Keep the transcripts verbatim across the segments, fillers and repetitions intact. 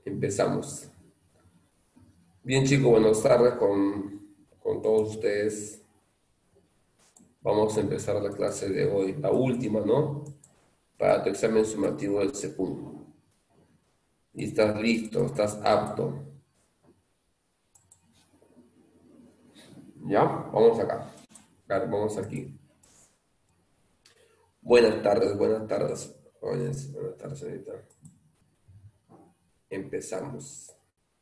Empezamos. Bien, chicos, buenas tardes con, con todos ustedes. Vamos a empezar la clase de hoy, la última, ¿no? Para tu examen sumativo del SECUN. Y estás listo, estás apto. ¿Ya? Vamos acá. Claro, vamos aquí. Buenas tardes, buenas tardes, jóvenes. Buenas tardes, señorita. Empezamos.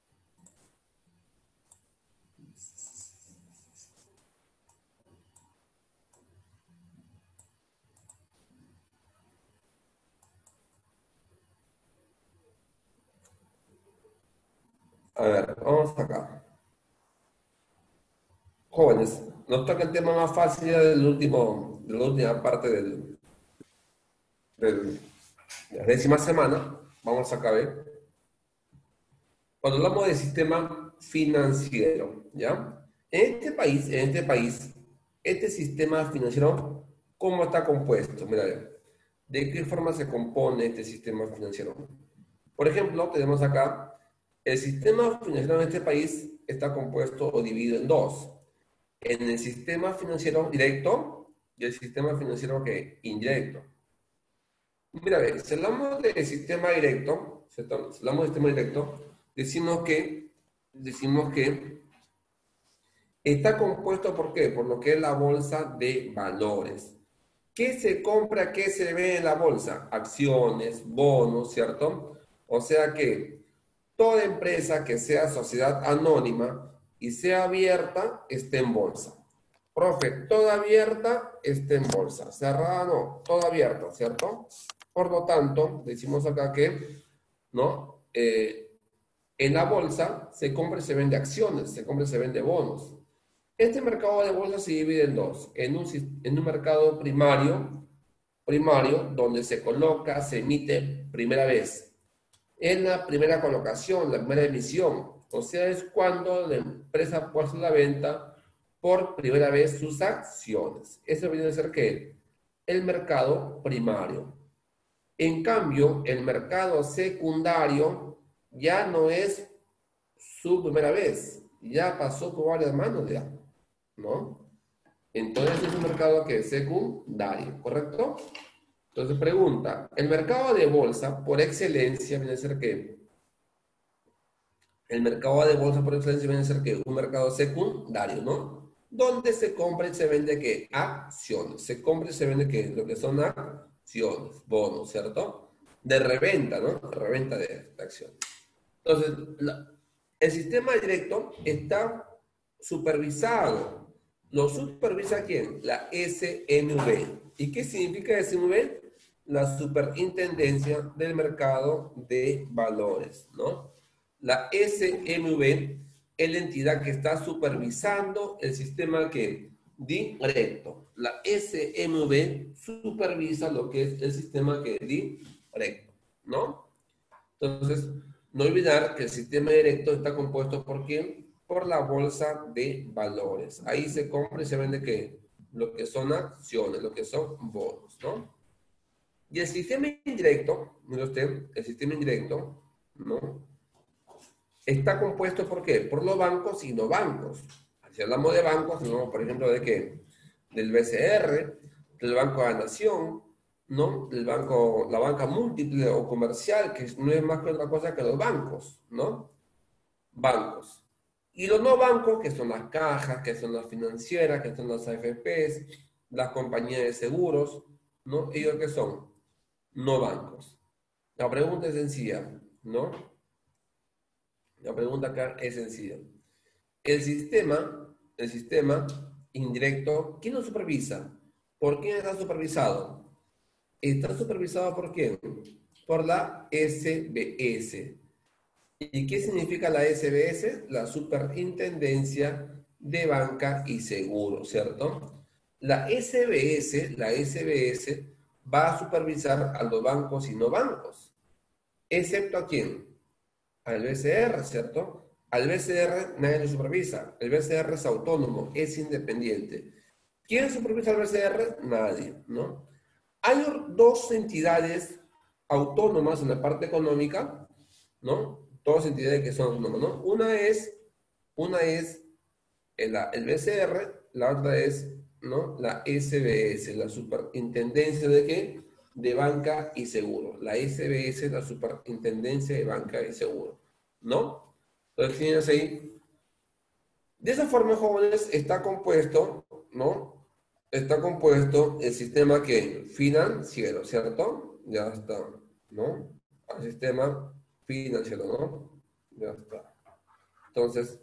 A ver, vamos acá. Jóvenes, nos toca el tema más fácil ya del último, de la última parte del, del- de la décima semana. Vamos acá a ver. Cuando hablamos de sistema financiero, ¿ya? En este país, en este país, este sistema financiero, ¿cómo está compuesto? Mira, a ver, ¿de qué forma se compone este sistema financiero? Por ejemplo, tenemos acá, el sistema financiero en este país está compuesto o dividido en dos. En el sistema financiero directo y el sistema financiero que indirecto. Mira, a ver, si hablamos del sistema directo, si hablamos del sistema directo, decimos que, decimos que está compuesto ¿por qué? Por lo que es la bolsa de valores. ¿Qué se compra, qué se ve en la bolsa? Acciones, bonos, ¿cierto? O sea que toda empresa que sea sociedad anónima y sea abierta, esté en bolsa. Profe, toda abierta está en bolsa. Cerrada no, toda abierta, ¿cierto? Por lo tanto, decimos acá que, ¿no? Eh, en la bolsa se compra y se vende acciones, se compra y se vende bonos. Este mercado de bolsa se divide en dos. En un, en un mercado primario, primario, donde se coloca, se emite primera vez. En la primera colocación, la primera emisión. O sea, es cuando la empresa puede hacer la venta por primera vez sus acciones. Eso viene a ser que el mercado primario. En cambio, el mercado secundario ya no es su primera vez, ya pasó por varias manos ya, ¿no? Entonces es un mercado que es secundario, ¿correcto? Entonces pregunta, el mercado de bolsa por excelencia viene a ser que el mercado de bolsa por excelencia viene a ser que un mercado secundario, ¿no? Donde se compra y se vende ¿qué? Acciones. Se compra y se vende ¿qué? Lo que son acciones, bonos, ¿cierto? De reventa, ¿no? Reventa de, de acciones. Entonces, la, el sistema directo está supervisado. ¿Lo supervisa quién? La S M V. ¿Y qué significa S M V? La Superintendencia del Mercado de Valores, ¿no? La S M V es la entidad que está supervisando el sistema que directo. La S M V supervisa lo que es el sistema que directo, ¿no? Entonces, no olvidar que el sistema directo está compuesto por quién? Por la bolsa de valores. Ahí se compra y se vende ¿qué? Lo que son acciones, lo que son bonos, ¿no? Y el sistema indirecto, mire usted, el sistema indirecto, ¿no? Está compuesto por qué? Por los bancos y no bancos. Si hablamos de bancos, hablamos, por ejemplo, de qué? Del B C R, del Banco de la Nación, ¿no? Del banco, la banca múltiple o comercial, que no es más que otra cosa que los bancos, ¿no? Bancos. Y los no bancos, que son las cajas, que son las financieras, que son las A F Pes, las compañías de seguros, ¿no? ¿Ellos qué son? No bancos. La pregunta es sencilla, ¿no? La pregunta acá es sencilla. El sistema, el sistema indirecto, ¿quién lo supervisa? ¿Por quién está supervisado? ¿Está supervisado por quién? Por la S B S. ¿Y qué significa la S B S? La Superintendencia de Banca y Seguro, ¿cierto? La S B S, la S B S va a supervisar a los bancos y no bancos. ¿Excepto a quién? Al B C R, ¿cierto? Al B C R nadie lo supervisa. El B C R es autónomo, es independiente. ¿Quién supervisa al B C R? Nadie, ¿no? Hay dos entidades autónomas en la parte económica, ¿no? dos entidades que son autónomas, ¿no? Una es, una es el, el B C R, la otra es, ¿no? La S B S, la Superintendencia de ¿qué? De Banca y Seguro. La S B S, la Superintendencia de Banca y Seguro, ¿no? Entonces tienes ahí. De esa forma, jóvenes, está compuesto, ¿no? Está compuesto el sistema que financiero, ¿cierto? Ya está, ¿no? El sistema financiero, ¿no? Ya está. Entonces,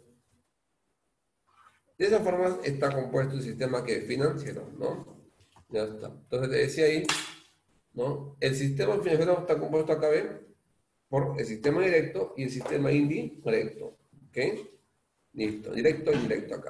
de esa forma está compuesto el sistema que financiero, ¿no? Ya está. Entonces, te decía ahí, ¿no? El sistema financiero está compuesto acá, ¿ven? Por el sistema directo y el sistema indirecto, ¿ok? Listo, directo e indirecto acá.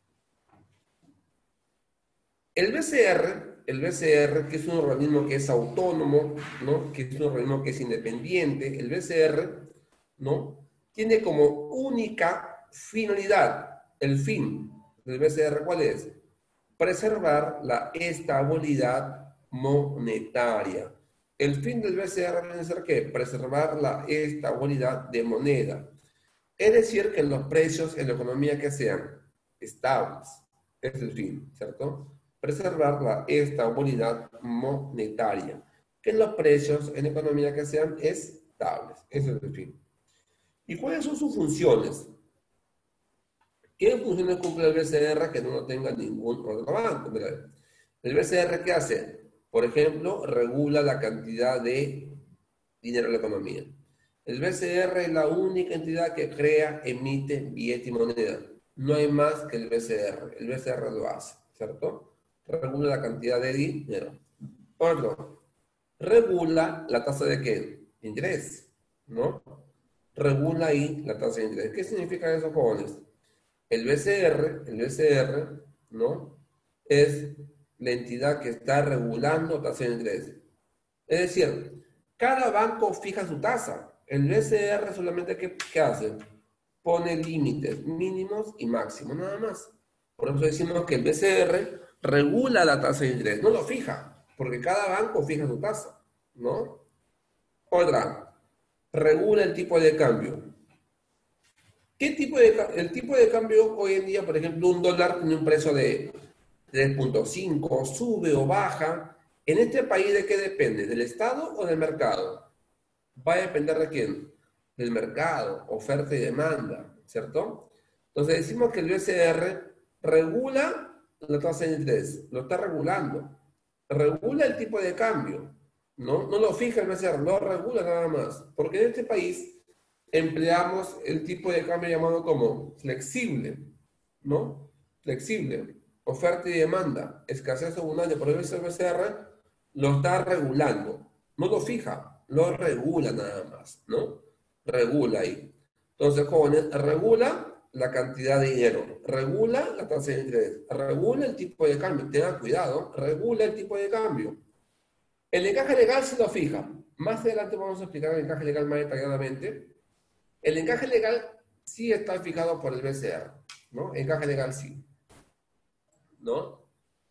El B C R, el B C R, que es un organismo que es autónomo, ¿no? Que es un organismo que es independiente, el B C R, ¿no? Tiene como única finalidad, el fin del B C R, ¿cuál es? Preservar la estabilidad monetaria. El fin del B C R debe ser ¿qué? Preservar la estabilidad de moneda. Es decir, que los precios en la economía que sean estables. Es el fin, ¿cierto? Preservar la estabilidad monetaria. Que los precios en la economía que sean estables. Ese es el fin. ¿Y cuáles son sus funciones? ¿Qué funciones cumple el B C R que no lo tenga ningún otro banco? Mira, el B C R, ¿qué hace? Por ejemplo, regula la cantidad de dinero en la economía. El B C R es la única entidad que crea, emite billete y moneda. No hay más que el B C R. El B C R lo hace, ¿cierto? Regula la cantidad de dinero. Otro, regula la tasa de qué? Interés, ¿no? Regula ahí la tasa de interés. ¿Qué significa eso, jóvenes? El B C R, el B C R, ¿no? Es la entidad que está regulando tasa de interés. Es decir, cada banco fija su tasa. El B C R solamente, ¿qué, qué hace? Pone límites mínimos y máximos, nada más. Por eso decimos que el B C R regula la tasa de interés, no lo fija, porque cada banco fija su tasa, ¿no? Otra, regula el tipo de cambio. ¿Qué tipo de el tipo de cambio hoy en día, por ejemplo, un dólar tiene un precio de tres punto cinco, sube o baja? ¿En este país de qué depende? ¿Del Estado o del mercado? Va a depender de quién, del mercado, oferta y demanda, ¿cierto? Entonces decimos que el B C R regula la tasa de interés, lo está regulando, regula el tipo de cambio, ¿no? No lo fija el B C R, lo regula nada más, porque en este país empleamos el tipo de cambio llamado como flexible, ¿no? Flexible, oferta y demanda, escasez abundante, por eso el B C R lo está regulando, no lo fija, lo regula nada más, ¿no? Regula ahí. Entonces, jóvenes, regula la cantidad de dinero, regula la tasa de interés, regula el tipo de cambio, tenga cuidado, regula el tipo de cambio. El encaje legal se lo fija. Más adelante vamos a explicar el encaje legal más detalladamente. El encaje legal sí está fijado por el B C R, ¿no? Encaje legal sí, ¿no?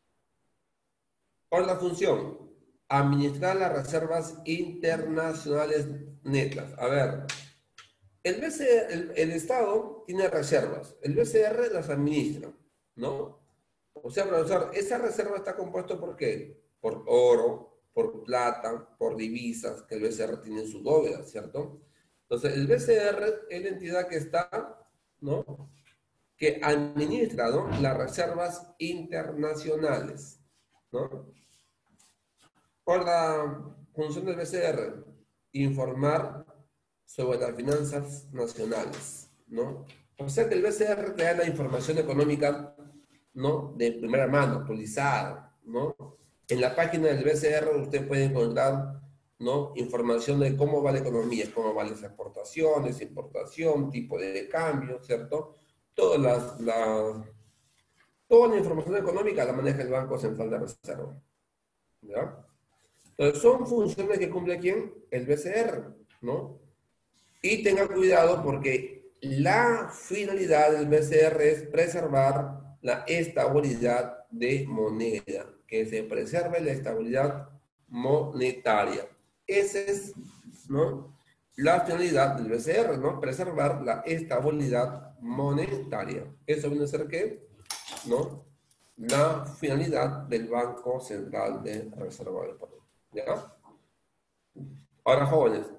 Por la función, administrar las reservas internacionales netas. A ver, el, B C R, el, el Estado tiene reservas, el B C R las administra, ¿no? O sea, profesor, esa reserva está compuesta por qué? Por oro, por plata, por divisas, que el B C R tiene en su bóveda, ¿cierto? Entonces, el B C R es la entidad que está, ¿no? Que administra, ¿no? Las reservas internacionales, ¿no? Por la función del B C R, informar sobre las finanzas nacionales, ¿no? O sea que el B C R te da la información económica, ¿no? De primera mano, actualizada, ¿no? En la página del B C R usted puede encontrar, ¿no? Información de cómo va la economía, cómo van las exportaciones, importación, tipo de cambio, ¿cierto? Todas las, las, toda la información económica la maneja el Banco Central de Reserva, ¿ya? Entonces, son funciones que cumple ¿quién? El B C R, ¿no? Y tenga cuidado porque la finalidad del B C R es preservar la estabilidad de moneda, que se preserve la estabilidad monetaria. Ese es, ¿no? la finalidad del B C R, ¿no? Preservar la estabilidad monetaria. ¿Eso viene a ser qué? ¿No? La finalidad del Banco Central de Reserva del Perú. ¿Ya? Ahora, jóvenes,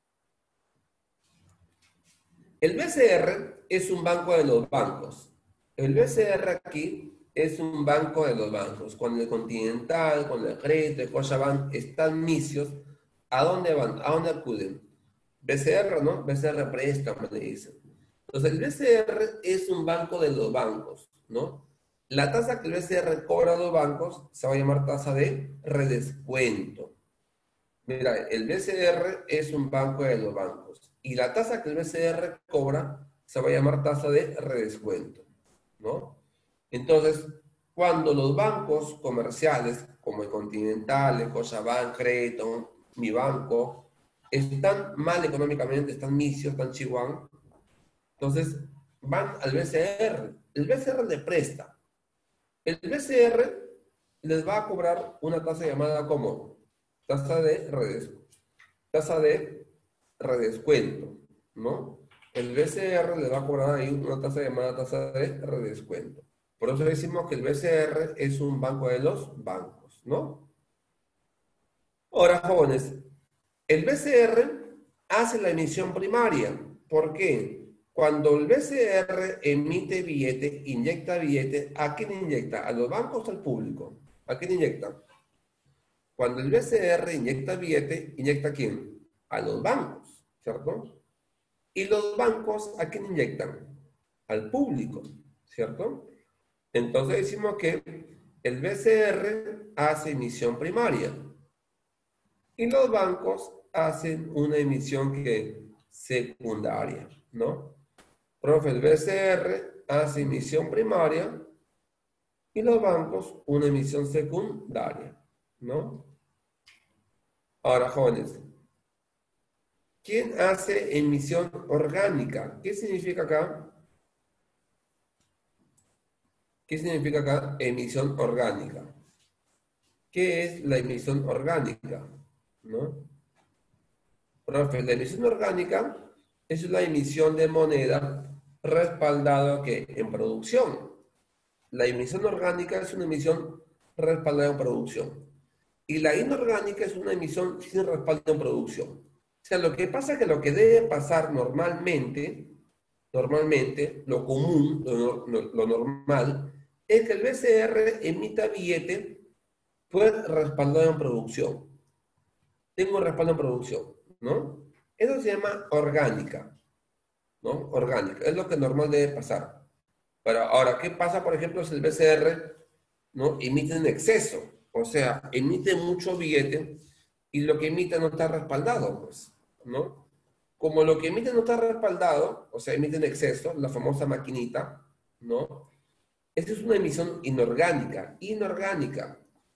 el B C R es un banco de los bancos. El B C R aquí es un banco de los bancos. Cuando el Continental, cuando el Crédito, el Scotiabank están misios, ¿a dónde van? ¿A dónde acuden? B C R, ¿no? B C R préstamo, le dicen. Entonces, el B C R es un banco de los bancos, ¿no? La tasa que el B C R cobra a los bancos se va a llamar tasa de redescuento. Mira, el B C R es un banco de los bancos y la tasa que el B C R cobra se va a llamar tasa de redescuento, ¿no? Entonces, cuando los bancos comerciales, como el Continental, el Scotiabank, Crédito, Mi Banco, están mal económicamente, están misios, están chihuahua, entonces van al B C R. El B C R le presta. El B C R les va a cobrar una tasa llamada como tasa de redescuento, tasa de redescuento, ¿no? El B C R le va a cobrar ahí una tasa llamada tasa de redescuento. Por eso decimos que el B C R es un banco de los bancos, ¿no? Ahora, jóvenes, el B C R hace la emisión primaria. ¿Por qué? Cuando el B C R emite billete, inyecta billete, ¿a quién inyecta? ¿A los bancos o al público? ¿A quién inyecta? Cuando el B C R inyecta billete, ¿inyecta a quién? A los bancos, ¿cierto? Y los bancos, ¿a quién inyectan? Al público, ¿cierto? Entonces decimos que el B C R hace emisión primaria y los bancos hacen una emisión que secundaria, ¿no? Profe, el B C R hace emisión primaria y los bancos una emisión secundaria, ¿no? Ahora, jóvenes, ¿quién hace emisión orgánica? ¿Qué significa acá? ¿Qué significa acá emisión orgánica? ¿Qué es la emisión orgánica? ¿No? Profe, la emisión orgánica es la emisión de moneda respaldada que en producción. La emisión orgánica es una emisión respaldada en producción. Y la inorgánica es una emisión sin respaldo en producción. O sea, lo que pasa es que lo que debe pasar normalmente, normalmente, lo común, lo, lo, lo normal, es que el B C R emita billete pues respaldado en producción. Tengo respaldo en producción, ¿no? Eso se llama orgánica, ¿no? Orgánica, es lo que normal debe pasar. Pero ahora, ¿qué pasa, por ejemplo, si el B C R, ¿no? emite en exceso? O sea, emite mucho billete y lo que emite no está respaldado, pues, ¿no? Como lo que emite no está respaldado, o sea, emite en exceso, la famosa maquinita, ¿no? Esta es una emisión inorgánica, inorgánica.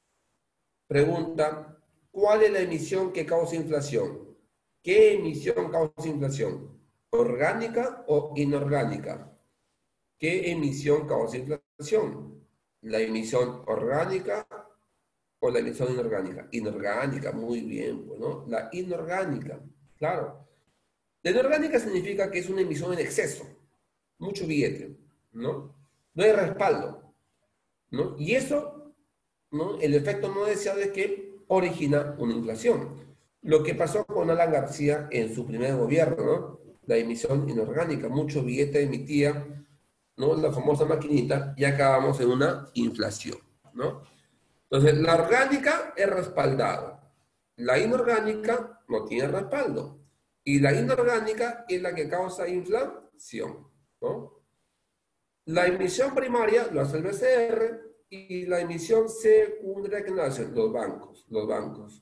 Pregunta, ¿cuál es la emisión que causa inflación? ¿Qué emisión causa inflación? ¿Orgánica o inorgánica? ¿Qué emisión causa inflación? ¿La emisión orgánica o la emisión inorgánica? Inorgánica, muy bien, ¿no? La inorgánica, claro. La inorgánica significa que es una emisión en exceso, mucho billete, ¿no? No hay respaldo, ¿no? Y eso, ¿no? El efecto no deseado es que origina una inflación. Lo que pasó con Alan García en su primer gobierno, ¿no? La emisión inorgánica, mucho billete emitía, ¿no? La famosa maquinita, y acabamos en una inflación, ¿no? Entonces, la orgánica es respaldada. La inorgánica no tiene respaldo. Y la inorgánica es la que causa inflación, ¿no? La emisión primaria lo hace el B C R y la emisión secundaria que lo hacen los bancos, los bancos.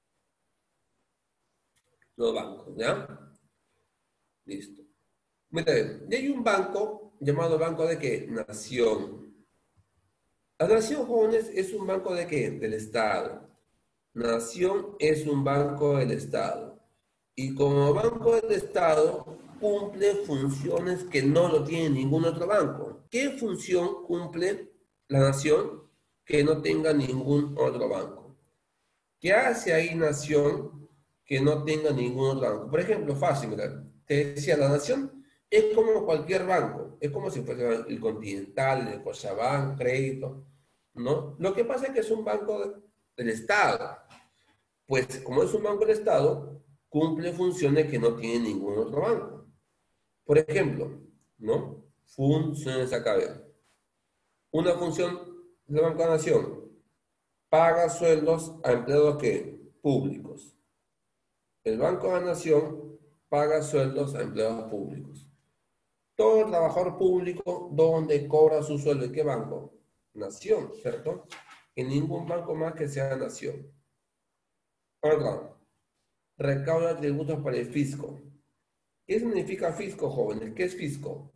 Los bancos, ¿ya? Listo. Miren, y hay un banco llamado Banco de qué? Nación. La Nación, jóvenes, es un banco de qué? Del Estado. Nación es un banco del Estado. Y como banco del Estado, cumple funciones que no lo tiene ningún otro banco. ¿Qué función cumple la Nación que no tenga ningún otro banco? ¿Qué hace ahí Nación? que no tenga ningún otro banco. Por ejemplo, fácil, mira, te decía, la Nación es como cualquier banco, es como si fuese el Continental, el Cochabamba, Crédito, ¿no? Lo que pasa es que es un banco de- del Estado. Pues como es un banco del Estado, cumple funciones que no tiene ningún otro banco. Por ejemplo, ¿no? Funciones acá, a ver. Una función del Banco de la Nación, paga sueldos a empleados que públicos. El Banco de la Nación paga sueldos a empleados públicos. Todo trabajador público, ¿dónde cobra su sueldo? ¿En qué banco? Nación, ¿cierto? En ningún banco más que sea Nación. Ahora, recauda tributos para el fisco. ¿Qué significa fisco, jóvenes? ¿Qué es fisco?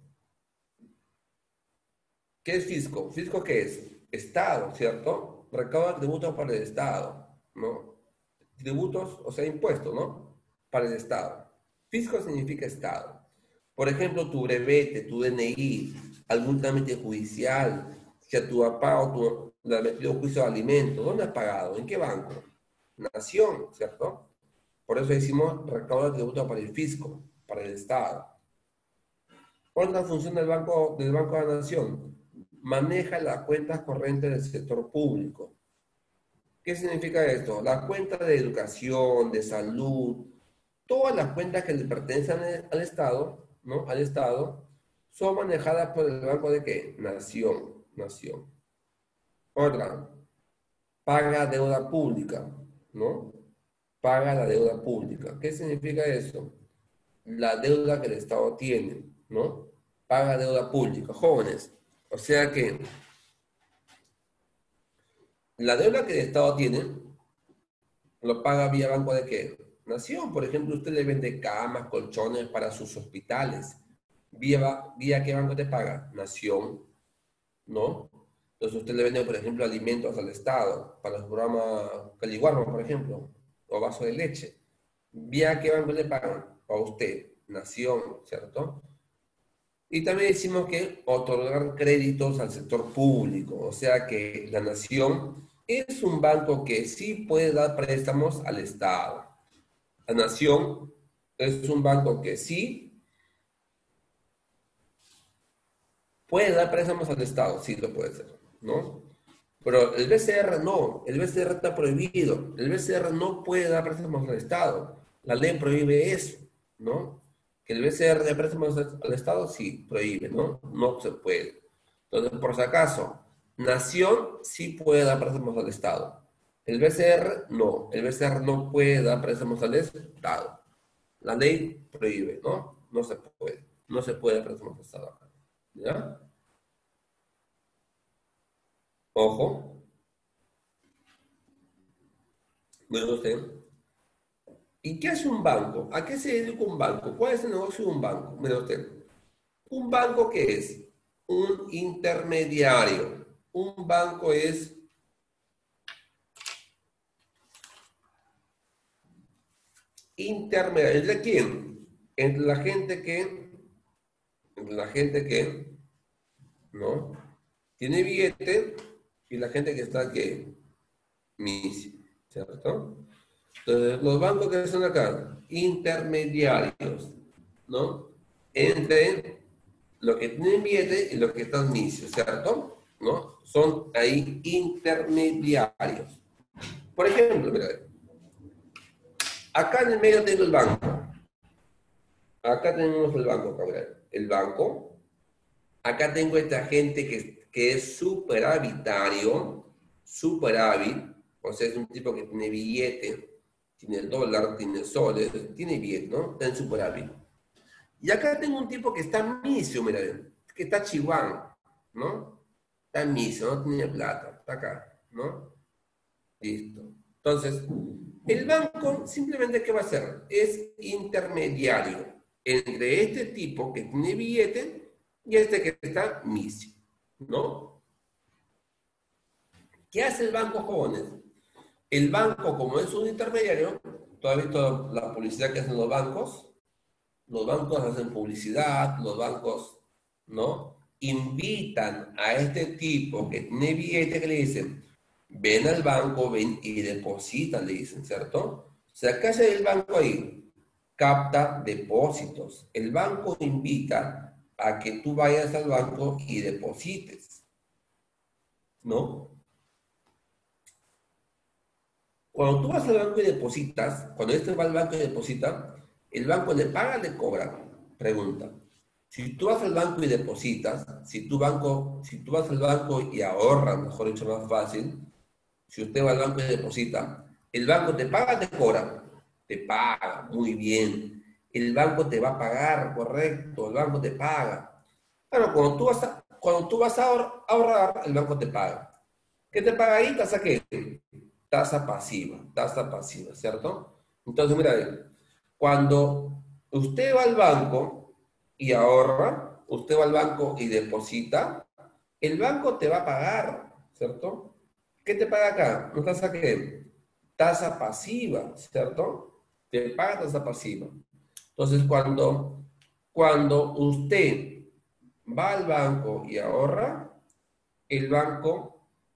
¿Qué es fisco? ¿Fisco qué es? Estado, ¿cierto? Recauda tributos para el Estado, ¿no? Tributos, o sea, impuestos, ¿no? Para el Estado. Fisco significa Estado. Por ejemplo, tu brevete, tu D N I, algún trámite judicial, si a tu papá o tu le ha metido juicio de alimentos, ¿dónde has pagado? ¿En qué banco? Nación, ¿cierto? Por eso decimos recauda tributos para el fisco, para el Estado. Otra función del Banco, del Banco de la Nación, maneja las cuentas corrientes del sector público. ¿Qué significa esto? Las cuentas de educación, de salud, todas las cuentas que le pertenecen al, al Estado, ¿no? Al Estado, son manejadas por el Banco de qué? Nación, Nación. Otra, paga deuda pública, ¿no? Paga la deuda pública. ¿Qué significa eso? La deuda que el Estado tiene, ¿no? Paga deuda pública. Jóvenes, o sea que la deuda que el Estado tiene lo paga vía Banco de qué? Nación. Por ejemplo, usted le vende camas, colchones para sus hospitales. ¿Vía, vía qué banco te paga? Nación, ¿no? Entonces usted le vende, por ejemplo, alimentos al Estado, para el programa Caliguarma, por ejemplo, o vaso de leche. ¿Vía qué banco le pagan? A usted, Nación, ¿cierto? Y también decimos que otorgar créditos al sector público, o sea que la Nación es un banco que sí puede dar préstamos al Estado. La Nación es un banco que sí puede dar préstamos al Estado, sí lo puede hacer, ¿no? Pero el B C R no, el B C R está prohibido, el B C R no puede dar préstamos al Estado, la ley prohíbe eso, ¿no? Que el B C R dé préstamos al Estado, sí, prohíbe, ¿no? No se puede. Entonces, por si acaso, Nación sí puede dar préstamos al Estado, el B C R no, el B C R no puede dar préstamos al Estado, la ley prohíbe, ¿no? No se puede, no se puede dar préstamos al Estado acá, ¿ya? Ojo, bueno, usted. ¿Y qué hace un banco? ¿A qué se dedica un banco? ¿Cuál es el negocio de un banco? Mira usted. ¿Un banco qué es? Un intermediario. Un banco es intermediario. ¿Entre quién? Entre la gente que, entre la gente que, ¿no? Tiene billete y la gente que está que misio, ¿cierto? Entonces, los bancos que son acá, intermediarios, ¿no? Entre lo que tienen billete y lo que están misios, ¿cierto? ¿No? Son ahí intermediarios. Por ejemplo, mira, acá en el medio tengo el banco. Acá tenemos el banco, cabrón. El banco. Acá tengo esta gente que, que es superavitario, superávit, o sea, es un tipo que tiene billete, tiene el dólar, tiene soles, tiene billete, ¿no? Está en superávit. Y acá tengo un tipo que está misio, mira, que está chihuahua, ¿no? Está misio, no tiene plata, está acá, ¿no? Listo. Entonces, el banco simplemente, ¿qué va a hacer? Es intermediario entre este tipo que tiene billete y este que está misio, ¿no? ¿Qué hace el banco, jóvenes? El banco, como es un intermediario, ¿tú has visto la publicidad que hacen los bancos? Los bancos hacen publicidad, los bancos, ¿no? Invitan a este tipo que tiene billete que le dicen, ven al banco, ven y deposita, le dicen, ¿cierto? sea, ¿qué hace el banco ahí? Capta depósitos. El banco invita a que tú vayas al banco y deposites, ¿no? Cuando tú vas al banco y depositas, cuando este va al banco y deposita, el banco le paga, le cobra. Pregunta. Si tú vas al banco y depositas, si tu banco, si tú vas al banco y ahorras, mejor dicho, más fácil, si usted va al banco y deposita, el banco te paga, te cobra. Te paga, muy bien. El banco te va a pagar, correcto, el banco te paga. Claro, cuando tú vas a, cuando tú vas a ahorrar, el banco te paga. ¿Qué te paga ahí? ¿Tasa qué? Tasa pasiva, tasa pasiva, ¿cierto? Entonces, mira, cuando usted va al banco y ahorra, usted va al banco y deposita, el banco te va a pagar, ¿cierto? ¿Qué te paga acá? ¿No tasa qué? Tasa pasiva, ¿cierto? Te paga tasa pasiva. Entonces, cuando, cuando usted va al banco y ahorra, el banco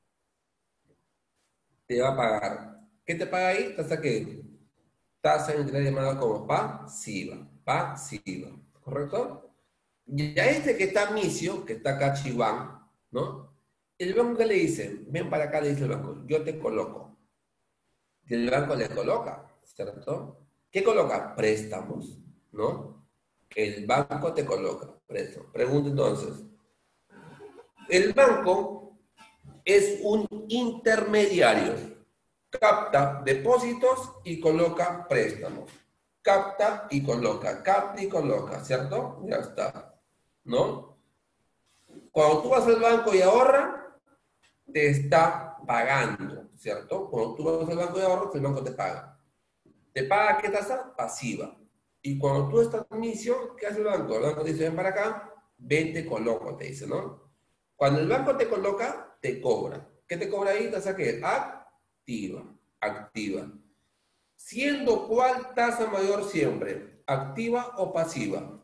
te va a pagar. ¿Qué te paga ahí? Tasa qué? Tasa de interés llamada como pasiva, pasiva, ¿correcto? Y a este que está misio, que está acá chiván, ¿no? El banco que le dice, ven para acá, le dice el banco, yo te coloco. Y el banco le coloca, ¿cierto? ¿Qué coloca? Préstamos, ¿no? El banco te coloca préstamos. Pregunta entonces, el banco es un intermediario. Capta depósitos y coloca préstamos. Capta y coloca, capta y coloca, ¿cierto? Ya está, ¿no? Cuando tú vas al banco y ahorra, te está pagando, ¿cierto? Cuando tú vas al banco y ahorras, el banco te paga. ¿Te paga qué tasa? Pasiva. Y cuando tú estás en misión, ¿qué hace el banco? El banco te dice, ven para acá, ven, te coloco, te dice, ¿no? Cuando el banco te coloca, te cobra. ¿Qué te cobra ahí? Tasa que activa, activa. Siendo cuál tasa mayor siempre, activa o pasiva.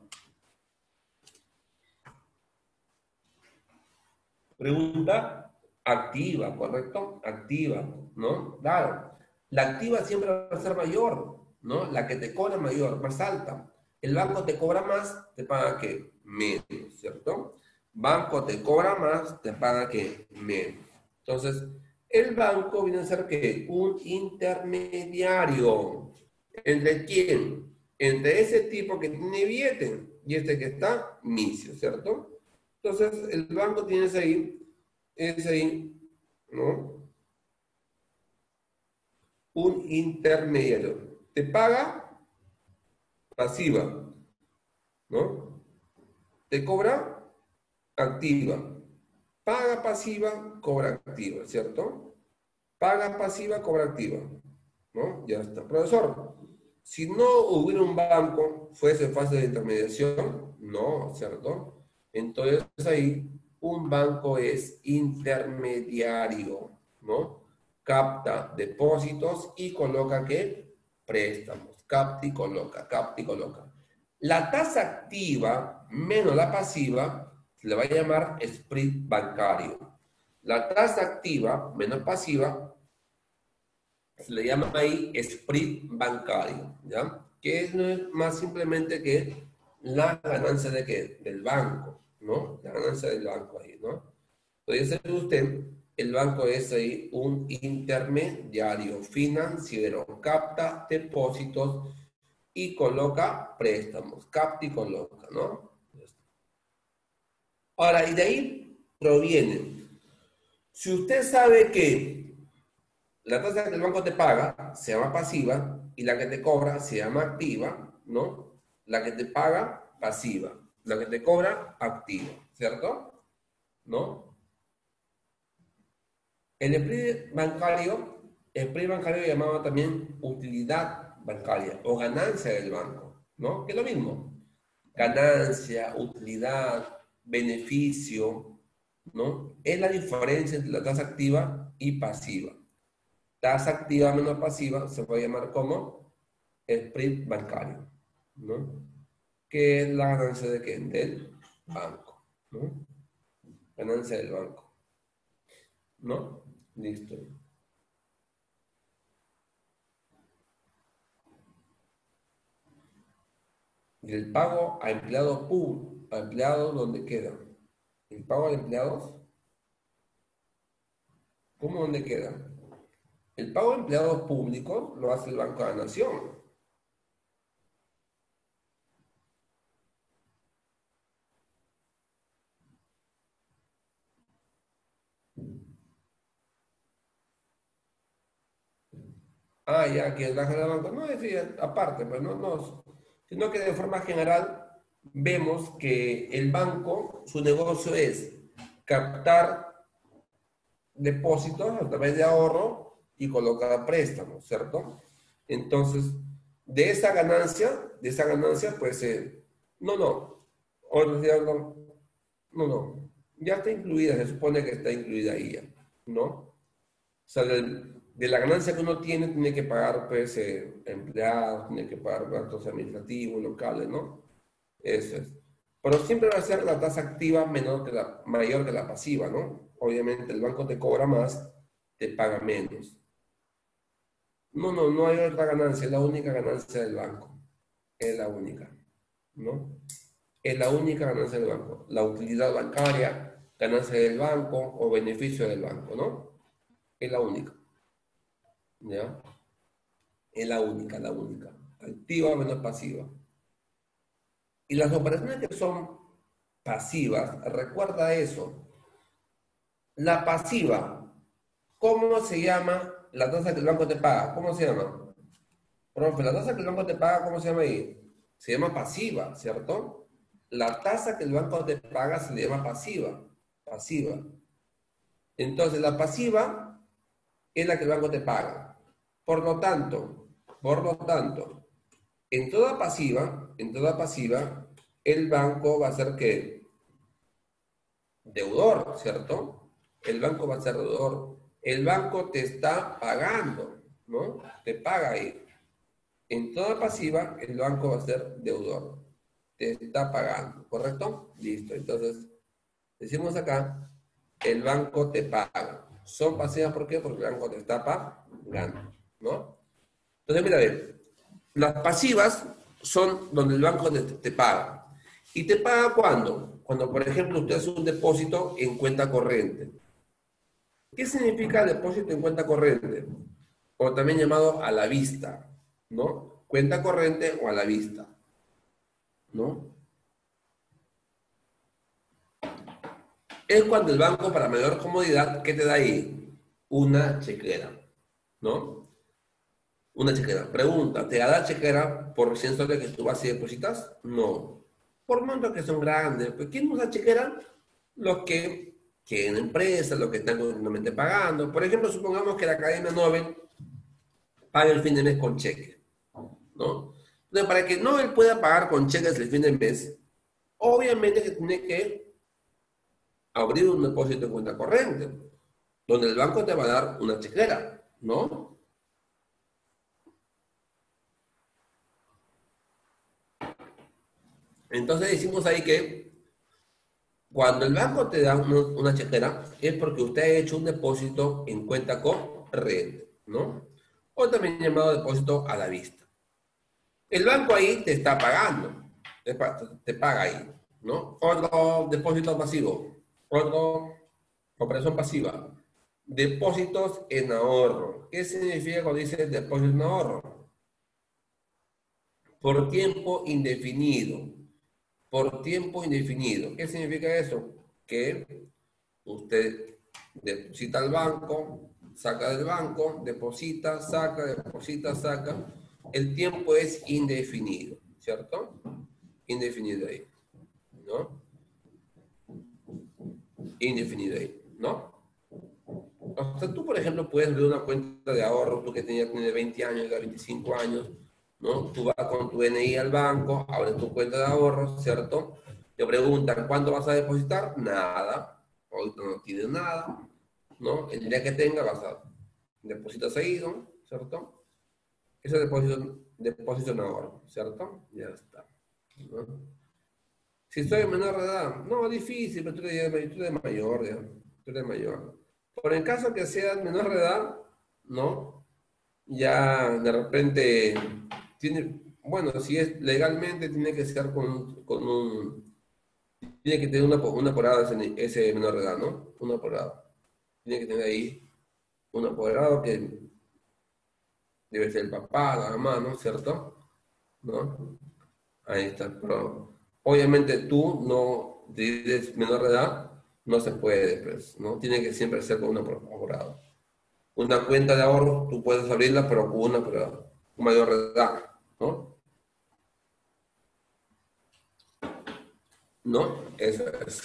Pregunta, activa, ¿correcto? Activa, ¿no? Claro. La activa siempre va a ser mayor, ¿no? La que te cobra mayor, más alta. El banco te cobra más, te paga que menos, ¿cierto? Banco te cobra más, te paga que menos. Entonces, el banco viene a ser que un intermediario. ¿Entre quién? Entre ese tipo que tiene billete y este que está misio, ¿cierto? Entonces, el banco tiene ese ahí, ese ahí, ¿no? Un intermediario. Te paga pasiva, ¿no? Te cobra activa. Paga pasiva, cobra activa, ¿cierto? Paga pasiva, cobra activa, ¿no? Ya está. Profesor, si no hubiera un banco, fuese fase de intermediación, no, ¿cierto? Entonces ahí un banco es intermediario, ¿no? Capta depósitos y coloca ¿qué? Préstamos. Capta y coloca, capta y coloca. La tasa activa menos la pasiva se le va a llamar spread bancario. La tasa activa menos pasiva se le llama ahí spread bancario, ¿ya? Que es, no es más simplemente que la ganancia de qué? Del banco, ¿no? La ganancia del banco ahí, ¿no? Entonces, usted, el banco es ahí un intermediario financiero, capta depósitos y coloca préstamos, capta y coloca, ¿no? Ahora, y de ahí proviene, si usted sabe que la tasa que el banco te paga se llama pasiva y la que te cobra se llama activa, ¿no? La que te paga, pasiva. La que te cobra, activa, ¿cierto? ¿No? El spread bancario, el spread bancario llamado también utilidad bancaria o ganancia del banco, ¿no? Que es lo mismo. Ganancia, utilidad, beneficio, ¿no? Es la diferencia entre la tasa activa y pasiva. Tasa activa menos pasiva se puede llamar como spread bancario, ¿no? Que es la ganancia de qué? Del banco, ¿no? Ganancia del banco, ¿no? Listo. Y el pago a empleados públicos, a empleados, ¿dónde queda? El pago a empleados, ¿cómo dónde queda? El pago a empleados públicos lo hace el Banco de la Nación. Ah, ya, que el baja del banco. No, es decir, aparte, pues no, no. Sino que de forma general vemos que el banco, su negocio es captar depósitos a través de ahorro y colocar préstamos, ¿cierto? Entonces, de esa ganancia, de esa ganancia, pues, eh, no, no, o no, no, no, ya está incluida, se supone que está incluida ahí ya, ¿no? O sea, de, de la ganancia que uno tiene, tiene que pagar, pues, eh, empleados, tiene que pagar gastos administrativos, locales, ¿no? Eso es. Pero siempre va a ser la tasa activa menor que la, mayor que la pasiva, ¿no? Obviamente el banco te cobra más, te paga menos. No, no, no hay otra ganancia, es la única ganancia del banco. Es la única, ¿no? Es la única ganancia del banco. La utilidad bancaria, ganancia del banco o beneficio del banco, ¿no? Es la única, ¿ya? Es la única, la única. Activa menos pasiva. Y las operaciones que son pasivas, recuerda eso. La pasiva, ¿cómo se llama la tasa que el banco te paga? ¿Cómo se llama? Profe, la tasa que el banco te paga, ¿cómo se llama ahí? Se llama pasiva, ¿cierto? La tasa que el banco te paga se le llama pasiva. Pasiva. Entonces, la pasiva es la que el banco te paga. Por lo tanto, por lo tanto, en toda pasiva, en toda pasiva, el banco va a ser que deudor, ¿cierto? El banco va a ser deudor. El banco te está pagando, ¿no? Te paga ahí. En toda pasiva, el banco va a ser deudor. Te está pagando, ¿correcto? Listo. Entonces, decimos acá, el banco te paga. Son pasivas, ¿por qué? Porque el banco te está pagando, ¿no? Entonces, mira, ve, las pasivas son donde el banco te, te paga. ¿Y te paga cuándo? Cuando, por ejemplo, usted hace un depósito en cuenta corriente. ¿Qué significa depósito en cuenta corriente? O también llamado a la vista, ¿no? Cuenta corriente o a la vista, ¿no? Es cuando el banco, para mayor comodidad, ¿qué te da ahí? Una chequera, ¿no? Una chequera. Pregunta, ¿te da la chequera por cien soles que tú vas y depositas? No. Por montos que son grandes. Pues, ¿quién usa chequera? Los que tienen empresas, los que están continuamente pagando. Por ejemplo, supongamos que la Academia Nobel paga el fin de mes con cheque, ¿no? Entonces, para que Nobel pueda pagar con cheques el fin de mes, obviamente que tiene que abrir un depósito en cuenta corriente, donde el banco te va a dar una chequera, ¿no? Entonces decimos ahí que cuando el banco te da una, una chequera es porque usted ha hecho un depósito en cuenta corriente, ¿no? O también llamado depósito a la vista. El banco ahí te está pagando, te, te paga ahí, ¿no? Otro depósito pasivo, otro operación pasiva. Depósitos en ahorro. ¿Qué significa cuando dice depósito en ahorro? Por tiempo indefinido. Por tiempo indefinido. ¿Qué significa eso? Que usted deposita al banco, saca del banco, deposita, saca, deposita, saca. El tiempo es indefinido, ¿cierto? Indefinido ahí, ¿no? Indefinido ahí, ¿no? O sea, tú, por ejemplo, puedes ver una cuenta de ahorro, tú que tenías tiene veinte años, ya veinticinco años, ¿no? Tú vas con tu N I al banco, abres tu cuenta de ahorro, ¿cierto? Te preguntan, ¿cuándo vas a depositar? Nada. Ahorita no tienes nada, ¿no? El día que tenga vas a depositar seguido, ¿cierto? Ese depósito, depósito en ahorro, ¿cierto? Ya está, ¿no? Si estoy en menor de edad, no, difícil, pero tú eres, tú eres mayor, ya. Tú eres mayor. Por el caso que seas menor de edad, ¿no? Ya de repente tiene, bueno, si es legalmente, tiene que ser con, con un, tiene que tener una, una apoderado ese, ese menor de edad, ¿no? Un apoderado. Tiene que tener ahí un apoderado que debe ser el papá, la mamá, ¿no? ¿Cierto? ¿No? Ahí está. Pero obviamente tú no, si eres menor de edad, no se puede, pues, ¿no? Tiene que siempre ser con un apoderado. Una cuenta de ahorro, tú puedes abrirla, pero con una, pero un mayor de edad, ¿no? ¿No? Eso es.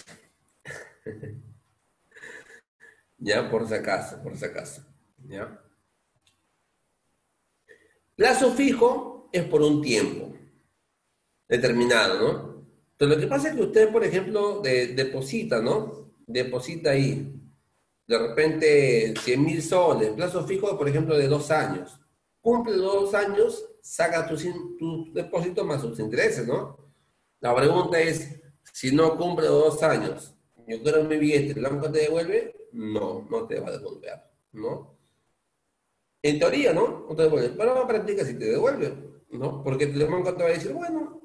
Ya, por si acaso, por si acaso. ¿Ya? Plazo fijo es por un tiempo determinado, ¿no? Entonces, lo que pasa es que usted, por ejemplo, de- deposita, ¿no? Deposita ahí, de repente, cien mil soles, plazo fijo, por ejemplo, de dos años. Cumple los dos años, saca tu, sin- tu depósito más sus intereses, ¿no? La pregunta es, si no cumple los dos años, yo quiero mi billete, ¿el banco te devuelve? No, no te va a devolver, ¿no? En teoría, ¿no? No te devuelve, pero en la práctica sí te devuelve, ¿no? Porque el banco te va a decir, bueno,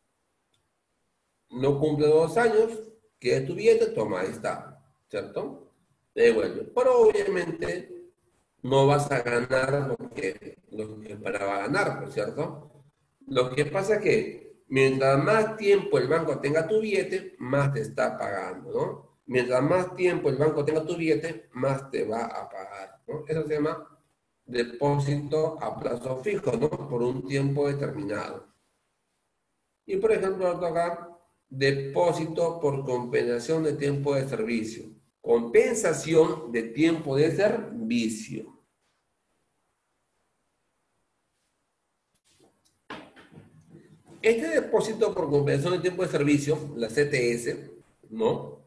no cumple dos años, que es tu billete, toma, ahí está, ¿cierto? Te devuelve. Pero obviamente no vas a ganar lo que, lo que esperaba ganar, ¿por cierto? Lo que pasa es que mientras más tiempo el banco tenga tu billete, más te está pagando, ¿no? Mientras más tiempo el banco tenga tu billete, más te va a pagar, ¿no? Eso se llama depósito a plazo fijo, ¿no? Por un tiempo determinado. Y por ejemplo, otro acá, depósito por compensación de tiempo de servicio. Compensación de tiempo de servicio. Este depósito por compensación de tiempo de servicio, la C T S, ¿no?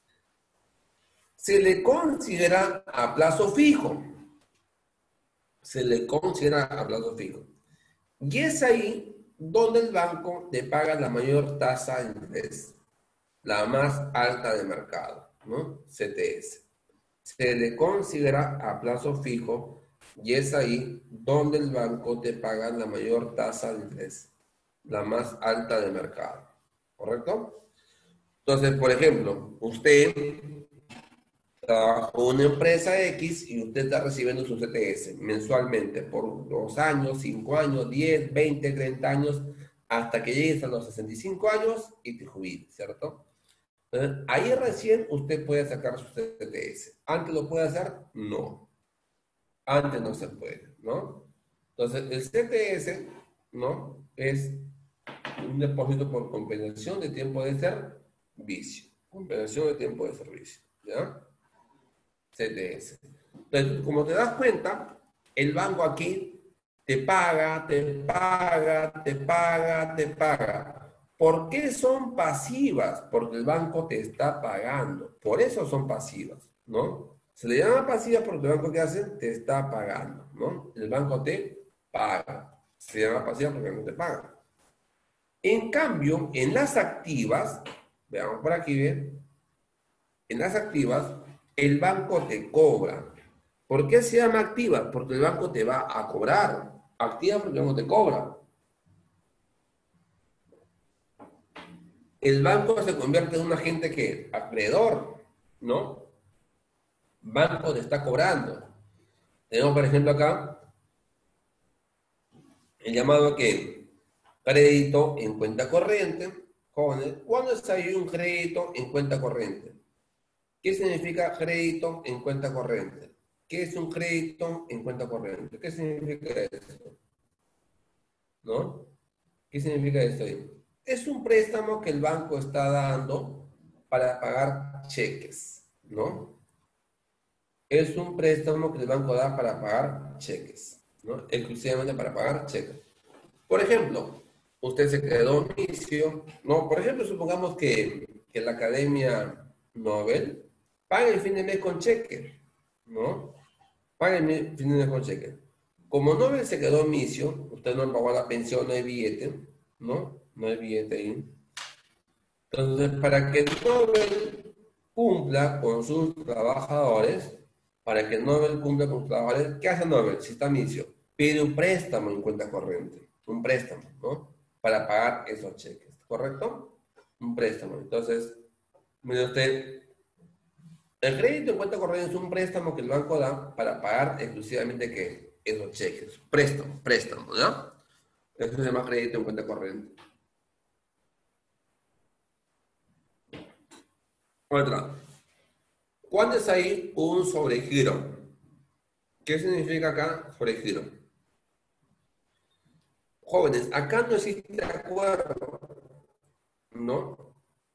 Se le considera a plazo fijo. Se le considera a plazo fijo. Y es ahí donde el banco te paga la mayor tasa de interés, la más alta del mercado, ¿no? C T S. Se le considera a plazo fijo y es ahí donde el banco te paga la mayor tasa de interés, la más alta del mercado, ¿correcto? Entonces, por ejemplo, usted trabaja en una empresa X y usted está recibiendo su C T S mensualmente por dos años, cinco años, diez, veinte, treinta años, hasta que llegues a los sesenta y cinco años y te jubiles, ¿cierto? Entonces, ahí recién usted puede sacar su C T S. ¿Antes lo puede hacer? No. Antes no se puede, ¿no? Entonces, el C T S, ¿no? Es un depósito por compensación de tiempo de servicio. Compensación de tiempo de servicio, ¿ya? C T S. Entonces, como te das cuenta, el banco aquí te paga, te paga, te paga, te paga. ¿Por qué son pasivas? Porque el banco te está pagando. Por eso son pasivas, ¿no? Se le llama pasivas porque el banco, ¿qué hace? Te está pagando, ¿no? El banco te paga. Se llama pasiva porque no te paga. En cambio, en las activas, veamos por aquí, ¿ven? En las activas, el banco te cobra. ¿Por qué se llama activa? Porque el banco te va a cobrar. Activa porque el banco te cobra. El banco se convierte en un agente que, acreedor, ¿no? Banco te está cobrando. Tenemos, por ejemplo, acá el llamado que crédito en cuenta corriente. Jóvenes, ¿cuándo es ahí un crédito en cuenta corriente? ¿Qué significa crédito en cuenta corriente? ¿Qué es un crédito en cuenta corriente? ¿Qué significa eso? ¿No? ¿Qué significa esto ahí? Es un préstamo que el banco está dando para pagar cheques, ¿no? Es un préstamo que el banco da para pagar cheques, ¿no? Exclusivamente para pagar cheques. Por ejemplo, usted se quedó omiso, ¿no? Por ejemplo, supongamos que, que la Academia Nobel paga el fin de mes con cheque, ¿no? Paga el fin de mes con cheque. Como Nobel se quedó omiso, usted no pagó la pensión, no hay billete, ¿no? No hay billete ahí. Entonces, para que Nobel cumpla con sus trabajadores, para que Nobel cumpla con sus trabajadores, ¿qué hace Nobel si está omiso? Pide un préstamo en cuenta corriente. un préstamo, ¿no? Para pagar esos cheques, ¿correcto? Un préstamo. Entonces, mire usted, el crédito en cuenta corriente es un préstamo que el banco da para pagar exclusivamente ¿qué? Esos cheques. Préstamo, préstamo, ¿no? Eso se llama crédito en cuenta corriente. Otra. ¿Cuándo es ahí un sobregiro? ¿Qué significa acá sobregiro? Jóvenes, acá no existe acuerdo, ¿no?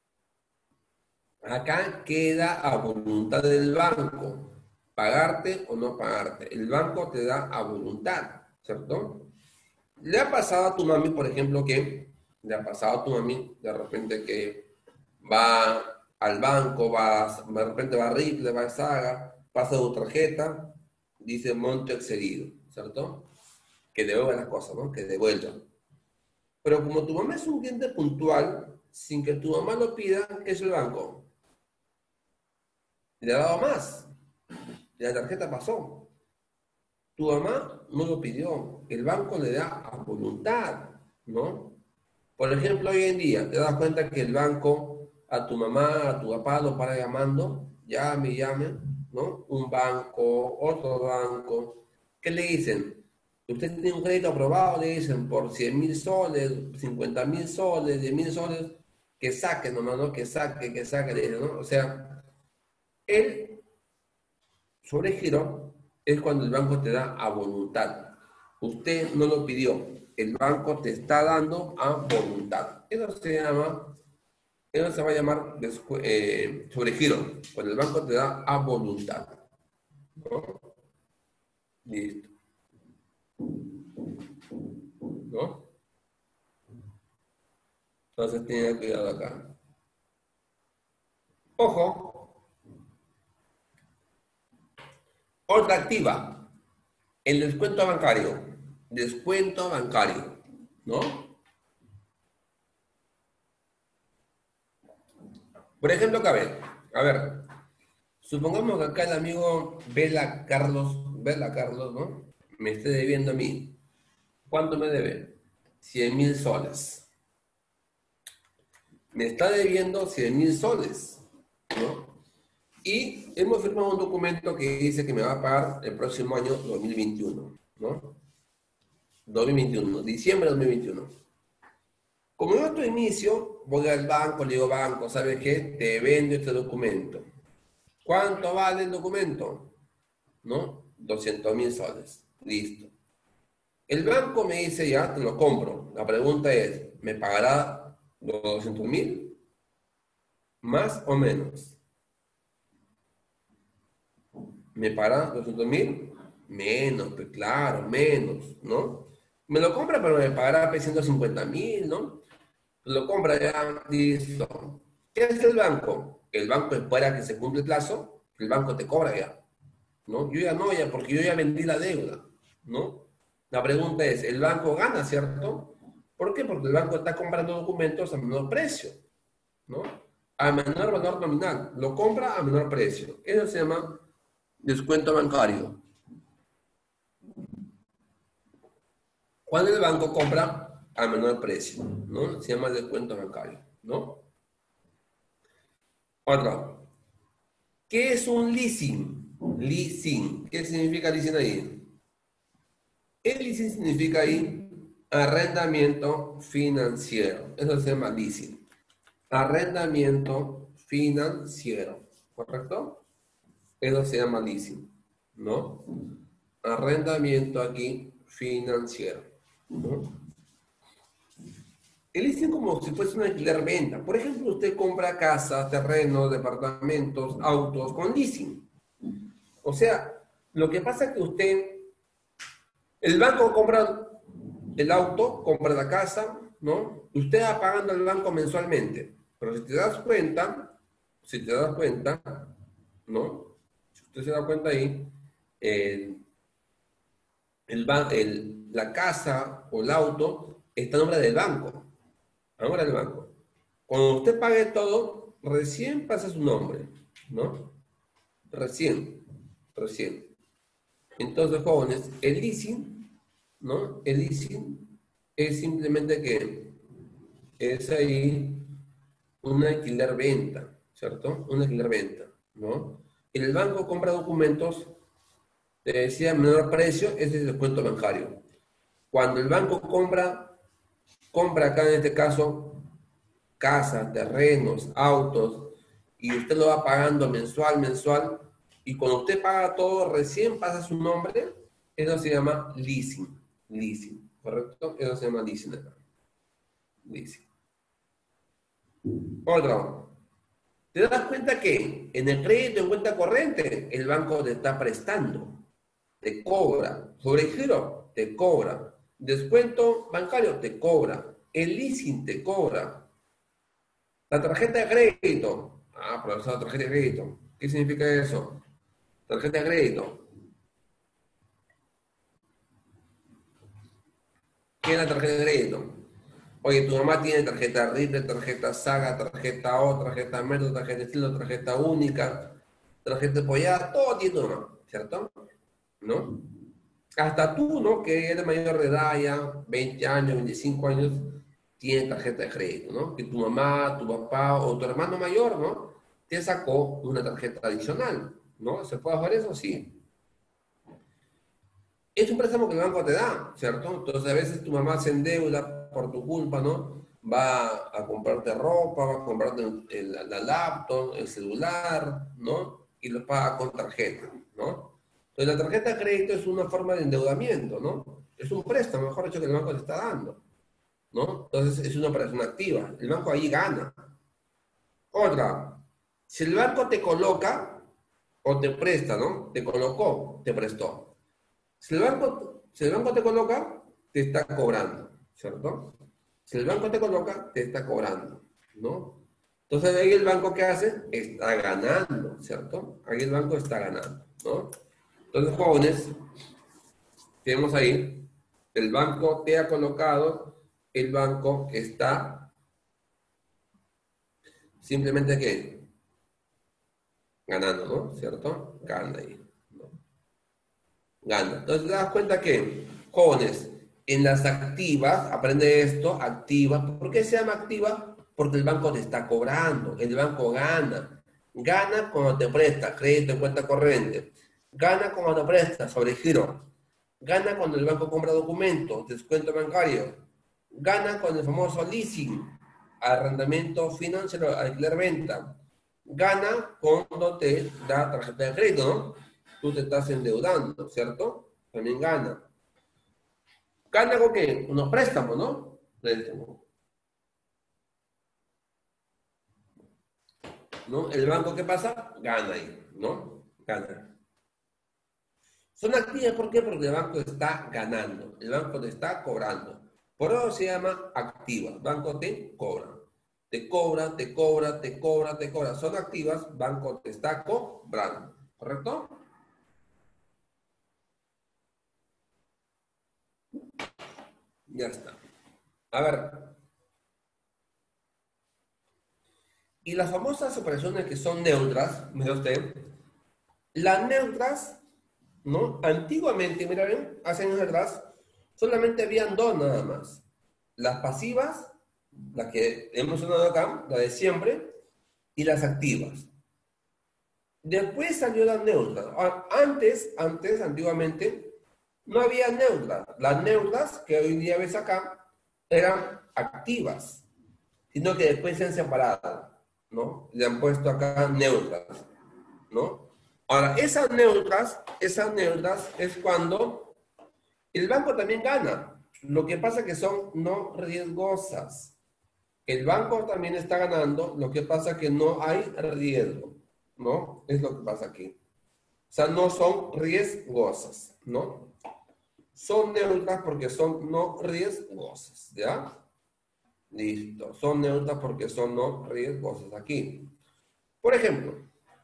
Acá queda a voluntad del banco, pagarte o no pagarte. El banco te da a voluntad, ¿cierto? Le ha pasado a tu mami, por ejemplo, que le ha pasado a tu mami de repente que va al banco, va, de repente va a Ripple, va a Saga, pasa su tarjeta, dice monto excedido, ¿cierto? Que devuelva las cosas, ¿no? Que devuelva. Pero como tu mamá es un cliente puntual, sin que tu mamá lo pida, ¿qué es el banco? Le ha dado más. La tarjeta pasó. Tu mamá no lo pidió. El banco le da a voluntad, ¿no? Por ejemplo, hoy en día te das cuenta que el banco a tu mamá, a tu papá lo para llamando, llame, llame, ¿no? Un banco, otro banco. ¿Qué le dicen? Usted tiene un crédito aprobado, le dicen, por cien mil soles, cincuenta mil soles, diez mil soles, que saque nomás, ¿no? Que saque, que saque, le dicen, ¿no? O sea, el sobregiro es cuando el banco te da a voluntad. Usted no lo pidió, el banco te está dando a voluntad. Eso se llama, eso se va a llamar eh, sobregiro, cuando el banco te da a voluntad, ¿no? Listo, ¿no? Entonces tiene cuidado acá. Ojo, otra activa, el descuento bancario. Descuento bancario, ¿no? Por ejemplo, acá ver, a ver, supongamos que acá el amigo Vela Carlos, Vela Carlos, ¿no? Me esté debiendo a mí. ¿Cuánto me debe? cien mil soles. Me está debiendo cien mil soles, ¿no? Y hemos firmado un documento que dice que me va a pagar el próximo año dos mil veintiuno, ¿no? dos mil veintiuno, diciembre de dos mil veintiuno. Como yo otro inicio, voy al banco, le digo, banco, ¿sabes qué? Te vendo este documento. ¿Cuánto vale el documento? ¿No? doscientos mil soles. Listo. El banco me dice, ya, te lo compro. La pregunta es, ¿me pagará los doscientos mil? ¿Más o menos? ¿Me pagará doscientos mil? Menos, pues claro, menos, ¿no? Me lo compra, pero me pagará ciento cincuenta mil, ¿no? Lo compra ya, listo. ¿Qué hace el banco? El banco espera que se cumpla el plazo, el banco te cobra ya, ¿no? Yo ya no, ya, porque yo ya vendí la deuda, ¿no? La pregunta es, ¿el banco gana, cierto? ¿Por qué? Porque el banco está comprando documentos a menor precio, ¿no? A menor valor nominal. Lo compra a menor precio. Eso se llama descuento bancario. Cuando el banco compra a menor precio, ¿no? Se llama descuento bancario, ¿no? Otro. ¿Qué es un leasing? Leasing. ¿Qué significa leasing ahí? El leasing significa ahí arrendamiento financiero. Eso se llama leasing. Arrendamiento financiero. ¿Correcto? Eso se llama leasing, ¿no? Arrendamiento aquí financiero, ¿no? El leasing como si fuese una alquiler-venta. Por ejemplo, usted compra casas, terrenos, departamentos, autos con leasing. O sea, lo que pasa es que usted, el banco compra el auto, compra la casa, ¿no? Usted va pagando al banco mensualmente. Pero si te das cuenta, si te das cuenta, ¿no? Si usted se da cuenta ahí, el, el, el, la casa o el auto está a nombre del banco. A nombre del banco. Cuando usted pague todo, recién pasa su nombre, ¿no? Recién, recién. Entonces, jóvenes, el leasing, ¿no? El leasing es simplemente que es ahí un alquiler-venta, ¿cierto? Un alquiler-venta, ¿no? El banco compra documentos, te decía, menor precio, ese es el descuento bancario. Cuando el banco compra, compra acá en este caso, casa, terrenos, autos, y usted lo va pagando mensual, mensual, y cuando usted paga todo, recién pasa su nombre, eso se llama leasing, leasing, ¿correcto? Eso se llama leasing acá, leasing. Otro. ¿Te das cuenta que en el crédito en cuenta corriente el banco te está prestando? Te cobra. Sobregiro, te cobra. Descuento bancario, te cobra. El leasing te cobra. La tarjeta de crédito. Ah, profesor, tarjeta de crédito. ¿Qué significa eso? Tarjeta de crédito. ¿Qué es la tarjeta de crédito? Oye, tu mamá tiene tarjeta Ripple, tarjeta Saga, tarjeta O, tarjeta Merdo, tarjeta Estilo, tarjeta Única, tarjeta Pollada, todo tiene tu mamá, ¿cierto? ¿No? Hasta tú, ¿no? Que eres mayor de edad ya, veinte años, veinticinco años, tienes tarjeta de crédito, ¿no? Que tu mamá, tu papá o tu hermano mayor, ¿no? Te sacó una tarjeta adicional, ¿no? ¿Se puede hacer eso? Sí. Es un préstamo que el banco te da, ¿cierto? Entonces a veces tu mamá se endeuda por tu culpa, ¿no? Va a comprarte ropa, va a comprarte el- la laptop, el celular, ¿no? Y lo paga con tarjeta, ¿no? Entonces la tarjeta de crédito es una forma de endeudamiento, ¿no? Es un préstamo, mejor dicho, que el banco te está dando, ¿no? Entonces es una operación activa. El banco ahí gana. Otra, si el banco te coloca o te presta, ¿no? Te colocó, te prestó. Si el banco, si el banco te coloca, te está cobrando, ¿cierto? Si el banco te coloca, te está cobrando, ¿no? Entonces ahí el banco, ¿qué hace? Está ganando, ¿cierto? Ahí el banco está ganando, ¿no? Entonces, jóvenes, tenemos ahí, el banco te ha colocado, el banco está simplemente que ganando, ¿no? ¿Cierto? Gana ahí, ¿no? Gana. Entonces te das cuenta que, jóvenes, en las activas, aprende esto, activa. ¿Por qué se llama activa? Porque el banco te está cobrando, el banco gana. Gana cuando te presta, crédito en cuenta corriente. Gana cuando te presta, sobregiro. Gana cuando el banco compra documentos, descuento bancario. Gana con el famoso leasing, arrendamiento financiero, alquiler-venta. Gana cuando te da tarjeta de crédito, ¿no? Tú te estás endeudando, ¿cierto? También gana. ¿Gana con qué? Unos préstamos, ¿no? Préstamo, ¿no? El banco, ¿qué pasa? Gana ahí, ¿no? Gana. Son activas, ¿por qué? Porque el banco está ganando, el banco te está cobrando. Por eso se llama activa. El banco te cobra. Te cobra, te cobra, te cobra, te cobra. Son activas, banco te está cobrando. ¿Correcto? Ya está. A ver, y las famosas operaciones que son neutras, mira usted, las neutras, ¿no? Antiguamente, mira bien, hace años atrás, solamente habían dos nada más. Las pasivas, las que hemos sonado acá, la de siempre, y las activas. Después salió las neutras. A- Antes, antes, antiguamente, no había neutras. Las neutras que hoy en día ves acá eran activas, sino que después se han separado, ¿no? Le han puesto acá neutras, ¿no? Ahora, esas neutras, esas neutras es cuando el banco también gana. Lo que pasa es que son no riesgosas. El banco también está ganando, lo que pasa es que no hay riesgo, ¿no? Es lo que pasa aquí. O sea, no son riesgosas, ¿no? Son neutras porque son no riesgosas, ¿ya? Listo. Son neutras porque son no riesgosas aquí. Por ejemplo,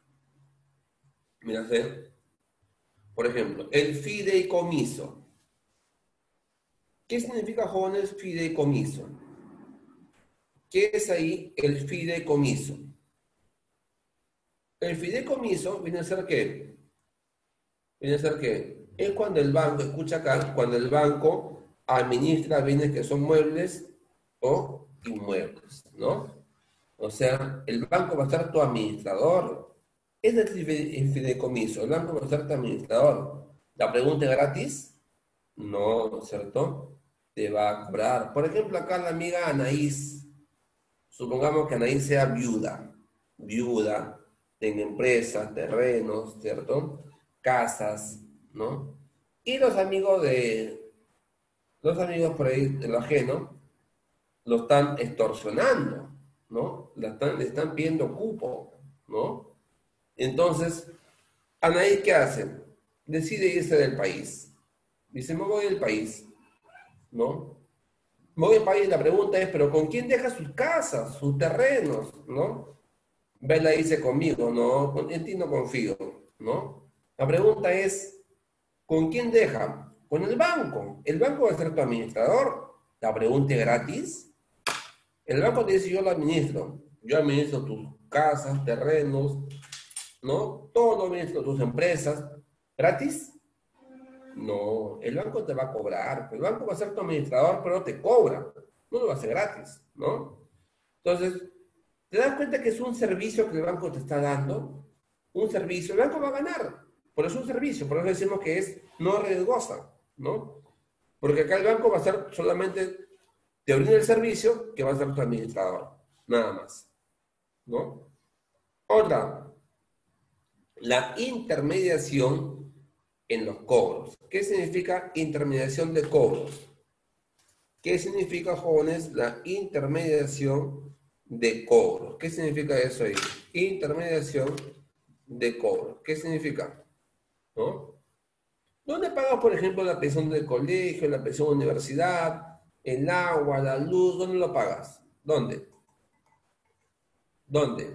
mira, por ejemplo, el fideicomiso. ¿Qué significa, jóvenes, fideicomiso? ¿Qué es ahí el fideicomiso? El fideicomiso viene a ser ¿qué? Viene a ser que es cuando el banco, escucha acá, cuando el banco administra bienes que son muebles o inmuebles, ¿no? O sea, el banco va a ser tu administrador. Es el fide- el fideicomiso, el banco va a ser tu administrador. La pregunta es gratis, no, ¿no es cierto? Te va a cobrar. Por ejemplo, acá la amiga Anaís, supongamos que Anaís sea viuda, viuda, tenga empresas, terrenos, ¿cierto? Casas, ¿no? Y los amigos de, los amigos por ahí de lo ajeno, lo están extorsionando, ¿no? La están, le están pidiendo cupo, ¿no? Entonces, Anaí, ¿qué hace? Decide irse del país. Dice, me voy del país, ¿no? Me voy del país, la pregunta es, ¿pero con quién deja sus casas, sus terrenos, ¿no? Bella dice conmigo, no, con- en ti no confío, ¿no? La pregunta es, ¿con quién deja? Con el banco. ¿El banco va a ser tu administrador? La pregunta es gratis. El banco te dice, yo lo administro. Yo administro tus casas, terrenos, ¿no? Todo lo administro, tus empresas. ¿Gratis? No, el banco te va a cobrar. El banco va a ser tu administrador, pero te cobra. No lo va a hacer gratis, ¿no? Entonces, ¿te das cuenta que es un servicio que el banco te está dando? Un servicio. El banco va a ganar. Pero es un servicio. Por eso decimos que es no riesgosa, ¿no? Porque acá el banco va a ser solamente, te brinda el servicio que va a ser tu administrador. Nada más, ¿no? Otra, la intermediación en los cobros. ¿Qué significa intermediación de cobros? ¿Qué significa, jóvenes, la intermediación de cobros? ¿Qué significa eso ahí? Intermediación de cobros. ¿Qué significa? ¿No? ¿Dónde pagas, por ejemplo, la pensión del colegio, la pensión de universidad, el agua, la luz? ¿Dónde lo pagas? ¿Dónde? ¿Dónde?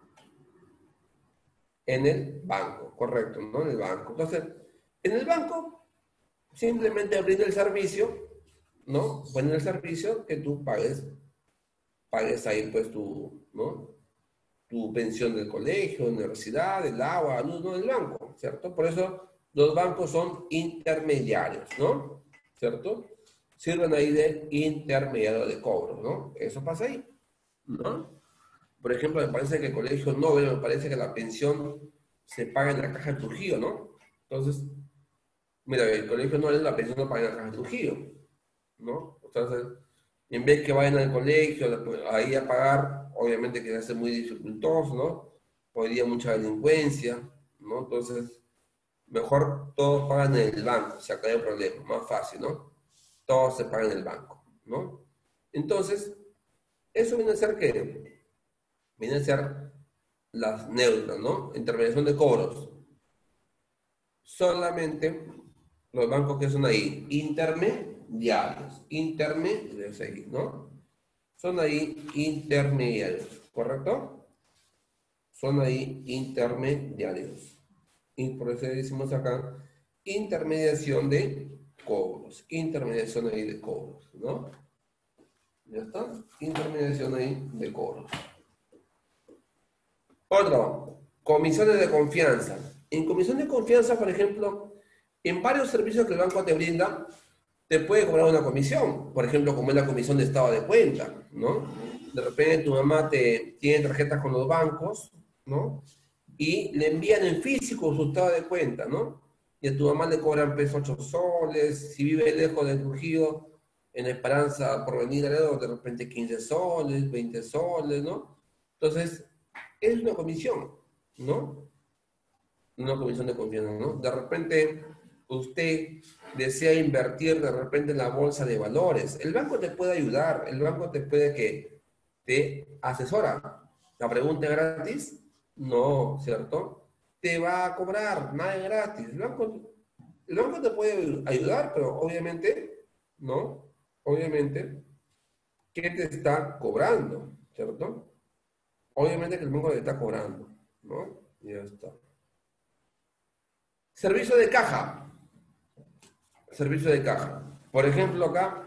En el banco, correcto, ¿no? En el banco. Entonces, en el banco simplemente brinda el servicio, ¿no? Pone el servicio que tú pagues, pagues ahí pues tu, ¿no? Tu pensión del colegio, universidad, el agua, la luz, no del banco, ¿cierto? Por eso los bancos son intermediarios, ¿no? ¿Cierto? Sirven ahí de intermediario de cobro, ¿no? Eso pasa ahí, ¿no? Por ejemplo, me parece que el colegio Nobel, me parece que la pensión se paga en la caja de Trujillo, ¿no? Entonces, mira, el colegio Nobel, la pensión no paga en la caja de Trujillo, ¿no? Entonces, en vez que vayan al colegio, después, ahí a pagar, obviamente que se hace muy dificultoso, ¿no? Hoy día mucha delincuencia, ¿no? Entonces, mejor todos pagan en el banco, se acaba el problema, más fácil, ¿no? Todos se pagan en el banco, ¿no? Entonces, eso viene a ser que, viene a ser las neutras, ¿no? Intermediación de cobros. Solamente los bancos que son ahí, intermediarios, intermediarios ahí, ¿no? Son ahí intermediarios, ¿correcto? Son ahí intermediarios. Y por eso decimos acá, intermediación de cobros, intermediación ahí de cobros, ¿no? ¿Ya está? Intermediación ahí de cobros. Otro, comisiones de confianza. En comisión de confianza, por ejemplo, en varios servicios que el banco te brinda, te puede cobrar una comisión. Por ejemplo, como es la comisión de estado de cuenta, ¿no? De repente tu mamá te tiene tarjetas con los bancos, ¿no? Y le envían en físico su estado de cuenta, ¿no? Y a tu mamá le cobran peso ocho soles, si vive lejos de Trujillo, en Esperanza por venir a de repente quince soles, veinte soles, ¿no? Entonces, es una comisión, ¿no? Una comisión de confianza, ¿no? De repente usted desea invertir de repente en la bolsa de valores. El banco te puede ayudar, el banco te puede que te asesora. La pregunta es gratis, no, ¿cierto? Te va a cobrar, nada es gratis. El banco, el banco te puede ayudar, pero obviamente, ¿no? Obviamente, ¿qué te está cobrando? ¿Cierto? Obviamente que el banco te está cobrando, ¿no? Y ya está. Servicio de caja. Servicio de caja. Por ejemplo, acá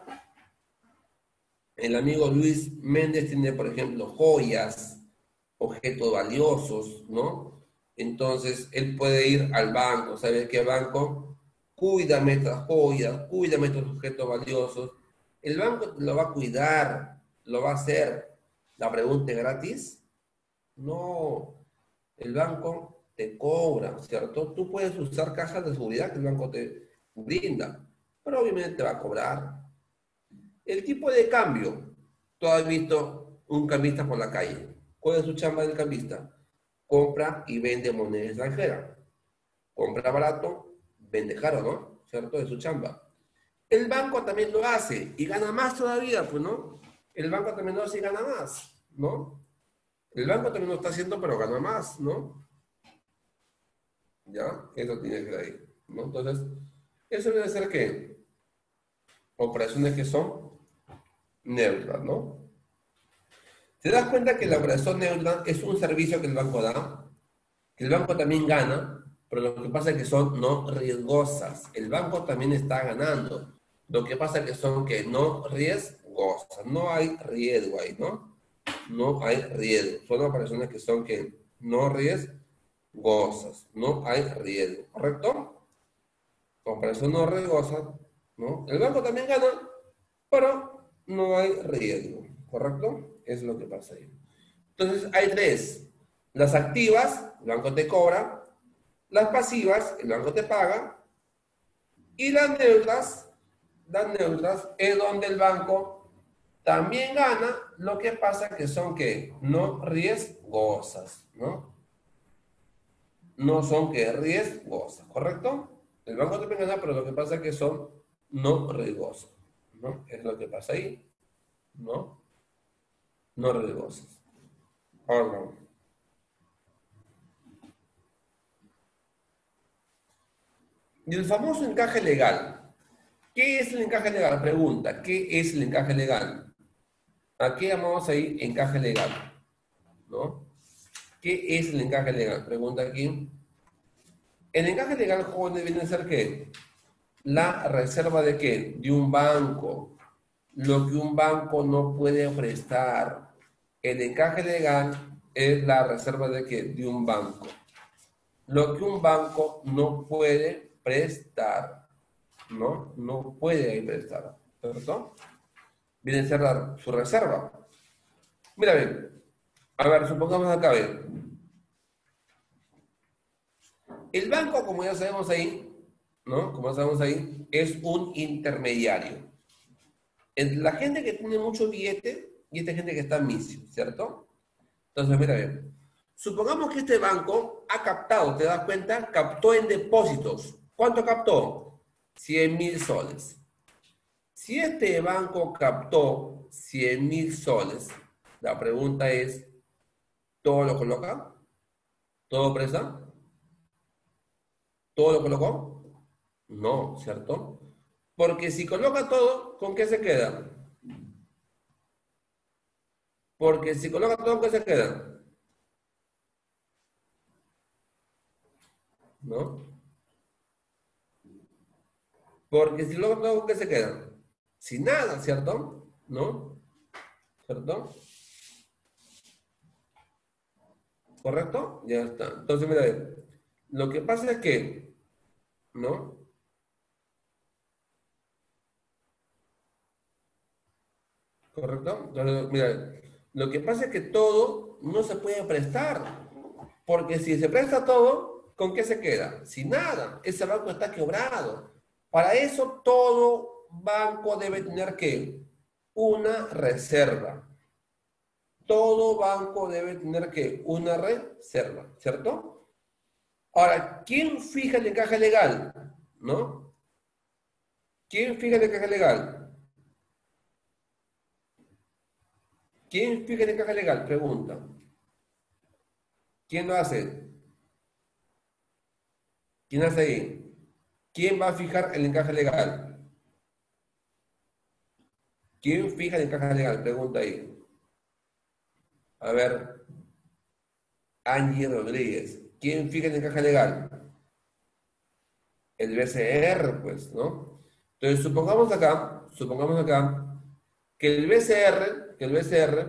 el amigo Luis Méndez tiene, por ejemplo, joyas, objetos valiosos, ¿no? Entonces, él puede ir al banco, ¿sabe qué banco? cuídame estas joyas, cuídame estos objetos valiosos. El banco lo va a cuidar, lo va a hacer. La pregunta es gratis. No, el banco te cobra, ¿cierto? Tú puedes usar cajas de seguridad que el banco te brinda, pero obviamente te va a cobrar. El tipo de cambio. Tú has visto un cambista por la calle. ¿Cuál es su chamba del cambista? Compra y vende moneda extranjera. Compra barato, vende caro, ¿no? ¿Cierto? Es su chamba. El banco también lo hace y gana más todavía, pues, ¿no? El banco también lo hace y gana más, ¿no? El banco también lo está haciendo, pero gana más, ¿no? ¿Ya? Eso tiene que ver ahí, ¿no? Entonces, eso debe ser que operaciones que son neutras, ¿no? ¿Te das cuenta que la operación neutra es un servicio que el banco da? Que el banco también gana, pero lo que pasa es que son no riesgosas. El banco también está ganando. Lo que pasa es que son que no riesgosas. No hay riesgo ahí, ¿no? No hay riesgo. Son operaciones que son que no riesgosas. No hay riesgo. ¿Correcto? Operación no riesgosa, ¿no? El banco también gana, pero no hay riesgo. ¿Correcto? Es lo que pasa ahí. Entonces hay tres. Las activas, el banco te cobra. Las pasivas, el banco te paga. Y las neutras, las neutras es donde el banco también gana. Lo que pasa que son que no riesgosas, ¿no? No son que riesgosas, ¿correcto? El banco también gana, pero lo que pasa es que son no riesgosas, ¿no? Es lo que pasa ahí, ¿no? No riesgosas. Ahora no. Y el famoso encaje legal. ¿Qué es el encaje legal? Pregunta, ¿qué es el encaje legal? ¿A qué llamamos ahí encaje legal? ¿No? ¿Qué es el encaje legal? Pregunta aquí. El encaje legal, jóvenes, viene a ser ¿qué? La reserva de ¿qué? De un banco. Lo que un banco no puede prestar. El encaje legal es la reserva de ¿qué? De un banco. Lo que un banco no puede prestar. ¿No? No puede prestar. ¿Cierto? Viene a ser la- su reserva. Mira, bien. A ver, supongamos acá, bien. El banco, como ya sabemos ahí, ¿no? Como ya sabemos ahí, es un intermediario. Entre la gente que tiene mucho billete y esta gente que está en misio, ¿cierto? Entonces, mira bien. Supongamos que este banco ha captado, ¿te das cuenta? Captó en depósitos. ¿Cuánto captó? cien mil soles. Si este banco captó cien mil soles, la pregunta es, ¿todo lo coloca? ¿Todo presta? ¿Todo lo colocó? No, ¿cierto? Porque si coloca todo, ¿con qué se queda? Porque si coloca todo, ¿con qué se queda? ¿No? Porque si coloca todo, ¿con qué se queda? Sin nada, ¿cierto? ¿No? ¿Cierto? ¿Correcto? Ya está. Entonces, mira, lo que pasa es que, ¿no? ¿Correcto? Entonces, mira, lo que pasa es que todo no se puede prestar. Porque si se presta todo, ¿con qué se queda? Sin nada. Ese banco está quebrado. Para eso todo banco debe tener que una reserva. Todo banco debe tener que una reserva, ¿cierto? Ahora, ¿quién fija el encaje legal? ¿No? ¿Quién fija el encaje legal? ¿Quién fija el encaje legal? Pregunta. ¿Quién lo hace? ¿Quién hace ahí? ¿Quién va a fijar el encaje legal? ¿Quién fija el encaje legal? Pregunta ahí. A ver, Angie Rodríguez. ¿Quién fija el encaje legal? El B C R, pues, ¿no? Entonces, supongamos acá, supongamos acá, que el B C R, que el B C R,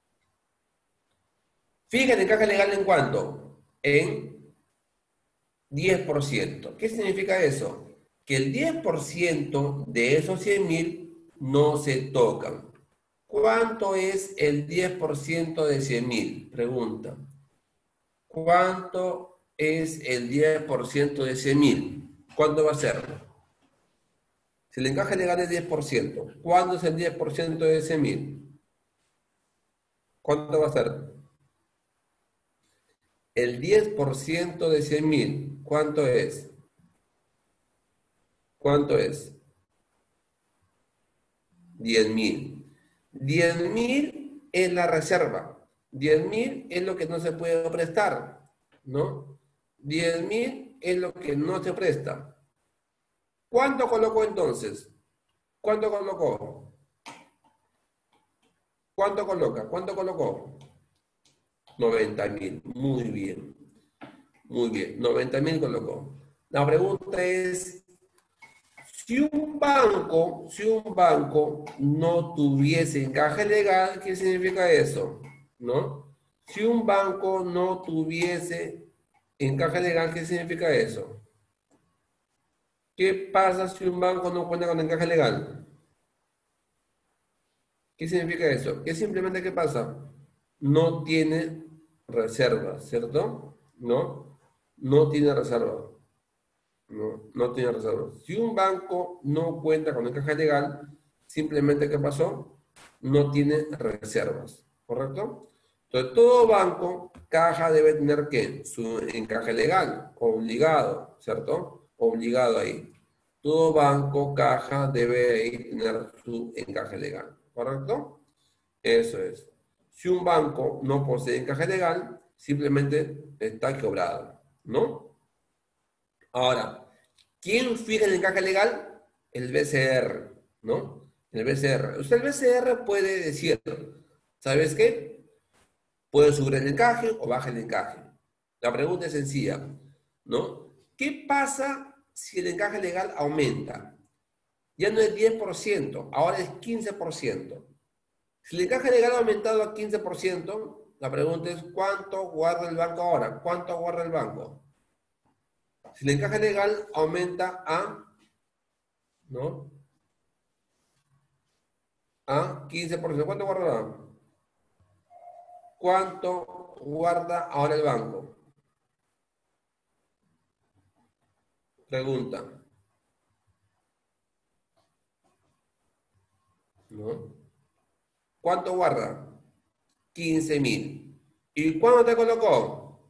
fija el encaje legal en cuánto? En diez por ciento. ¿Qué significa eso? Que el diez por ciento de esos cien mil no se tocan. ¿Cuánto es el diez por ciento de cien mil? Pregunta. ¿Cuánto es el diez por ciento de cien mil? ¿Cuánto va a ser? Si el encaje legal es diez por ciento, ¿cuánto es el diez por ciento de cien mil? ¿Cuánto va a ser? El diez por ciento de cien mil, ¿cuánto es? ¿Cuánto es? diez mil. diez mil es la reserva. diez mil es lo que no se puede prestar, ¿no? diez mil es lo que no se presta. ¿Cuánto colocó entonces? ¿Cuánto colocó? ¿Cuánto coloca? ¿Cuánto colocó? noventa mil. Muy bien. Muy bien. noventa mil colocó. La pregunta es, si un banco, si un banco no tuviese encaje legal, ¿qué significa eso? ¿No? Si un banco no tuviese encaje legal, ¿qué significa eso? ¿Qué pasa si un banco no cuenta con encaje legal? ¿Qué significa eso? Que simplemente, ¿qué pasa? No tiene reserva, ¿cierto? ¿No? No tiene reserva. No, no tiene reserva. Si un banco no cuenta con encaje legal, simplemente, ¿qué pasó? No tiene reservas, ¿correcto? Entonces, todo banco, caja debe tener, ¿qué? Su encaje legal, obligado, ¿cierto? Obligado ahí. Todo banco, caja debe ahí tener su encaje legal, ¿correcto? Eso es. Si un banco no posee encaje legal, simplemente está quebrado, ¿no? Ahora, ¿quién fija el encaje legal? El B C R, ¿no? El B C R. Usted el B C R puede decir, ¿sabes qué? Puede subir el encaje o baja el encaje. La pregunta es sencilla, ¿no? ¿Qué pasa si el encaje legal aumenta? Ya no es diez por ciento, ahora es quince por ciento. Si el encaje legal ha aumentado a quince por ciento, la pregunta es, ¿cuánto guarda el banco ahora? ¿Cuánto guarda el banco? Si el encaje legal aumenta a, ¿no? A quince por ciento, ¿cuánto guarda? ¿Cuánto guarda ahora el banco? Pregunta, ¿no? ¿Cuánto guarda? quince mil. ¿Y cuándo te colocó?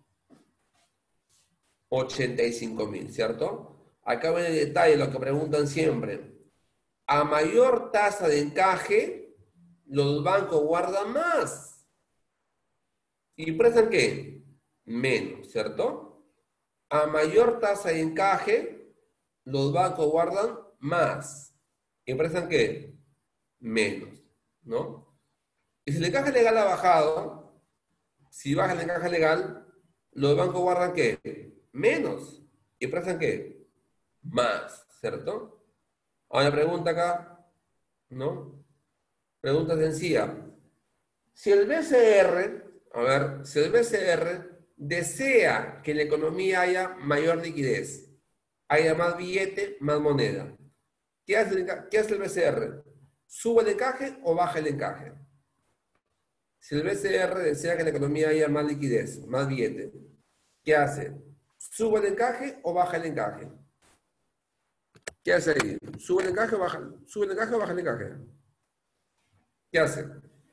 ochenta y cinco mil, ¿cierto? Acá viene el detalle, lo que preguntan siempre. A mayor tasa de encaje, los bancos guardan más. ¿Y prestan qué? Menos, ¿cierto? A mayor tasa de encaje, los bancos guardan más. ¿Y prestan qué? Menos, ¿no? Y si el encaje legal ha bajado, si baja el encaje legal, los bancos guardan qué? Menos. ¿Y prestan qué? Más, ¿cierto? Ahora pregunta acá, ¿no? Pregunta sencilla. Si el B C R, a ver, si el B C R desea que en la economía haya mayor liquidez, haya más billete, más moneda, ¿qué hace el, ¿qué hace el B C R? ¿Sube el encaje o baja el encaje? Si el B C R desea que en la economía haya más liquidez, más billete, ¿qué hace? ¿Sube el encaje o baja el encaje? ¿Qué hace ahí? ¿Sube el encaje o baja, sube el encaje o baja el encaje? ¿Qué hace?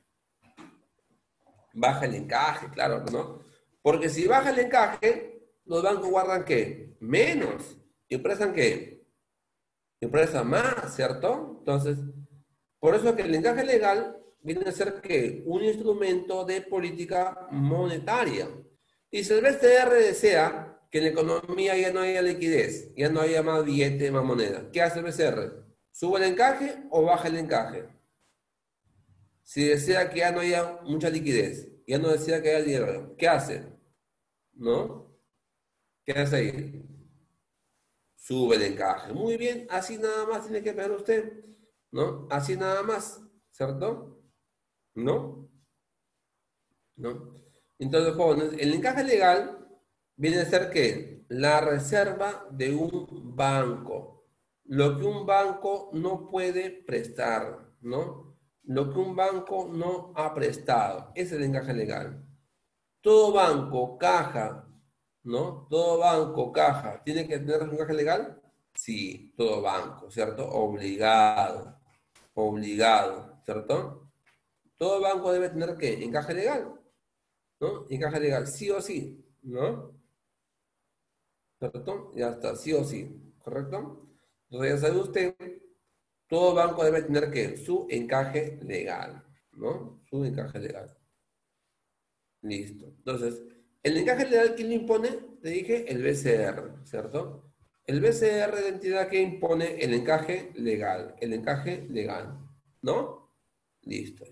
Baja el encaje, claro, ¿no? Porque si baja el encaje, los bancos guardan ¿qué? Menos. ¿Y prestan qué? Y prestan más, ¿cierto? Entonces, por eso que el encaje legal viene a ser ¿qué? Un instrumento de política monetaria. Y si el B C R desea que en la economía ya no haya liquidez, ya no haya más billete, más moneda, ¿qué hace el B C R? ¿Sube el encaje o baja el encaje? Si desea que ya no haya mucha liquidez, ya no desea que haya dinero, ¿qué hace? ¿No? ¿Qué hace ahí? Sube el encaje. Muy bien, así nada más tiene que ver usted, ¿no? Así nada más, ¿cierto? ¿No? ¿No? Entonces, jóvenes, el encaje legal viene a ser que la reserva de un banco, lo que un banco no puede prestar, ¿no? Lo que un banco no ha prestado, ese es el encaje legal. Todo banco, caja, ¿no? Todo banco, caja, ¿tiene que tener un encaje legal? Sí, todo banco, ¿cierto? Obligado, obligado, ¿cierto? Todo banco debe tener, ¿qué? Encaje legal, ¿no? Encaje legal, sí o sí, ¿no? ¿Cierto? Ya está, sí o sí, ¿correcto? Entonces ya sabe usted, todo banco debe tener, ¿qué? Su encaje legal, ¿no? Su encaje legal. Listo. Entonces, el encaje legal, ¿quién lo impone? Te dije, el B C R, ¿cierto? El B C R es la entidad que impone el encaje legal, el encaje legal, ¿no? Listo.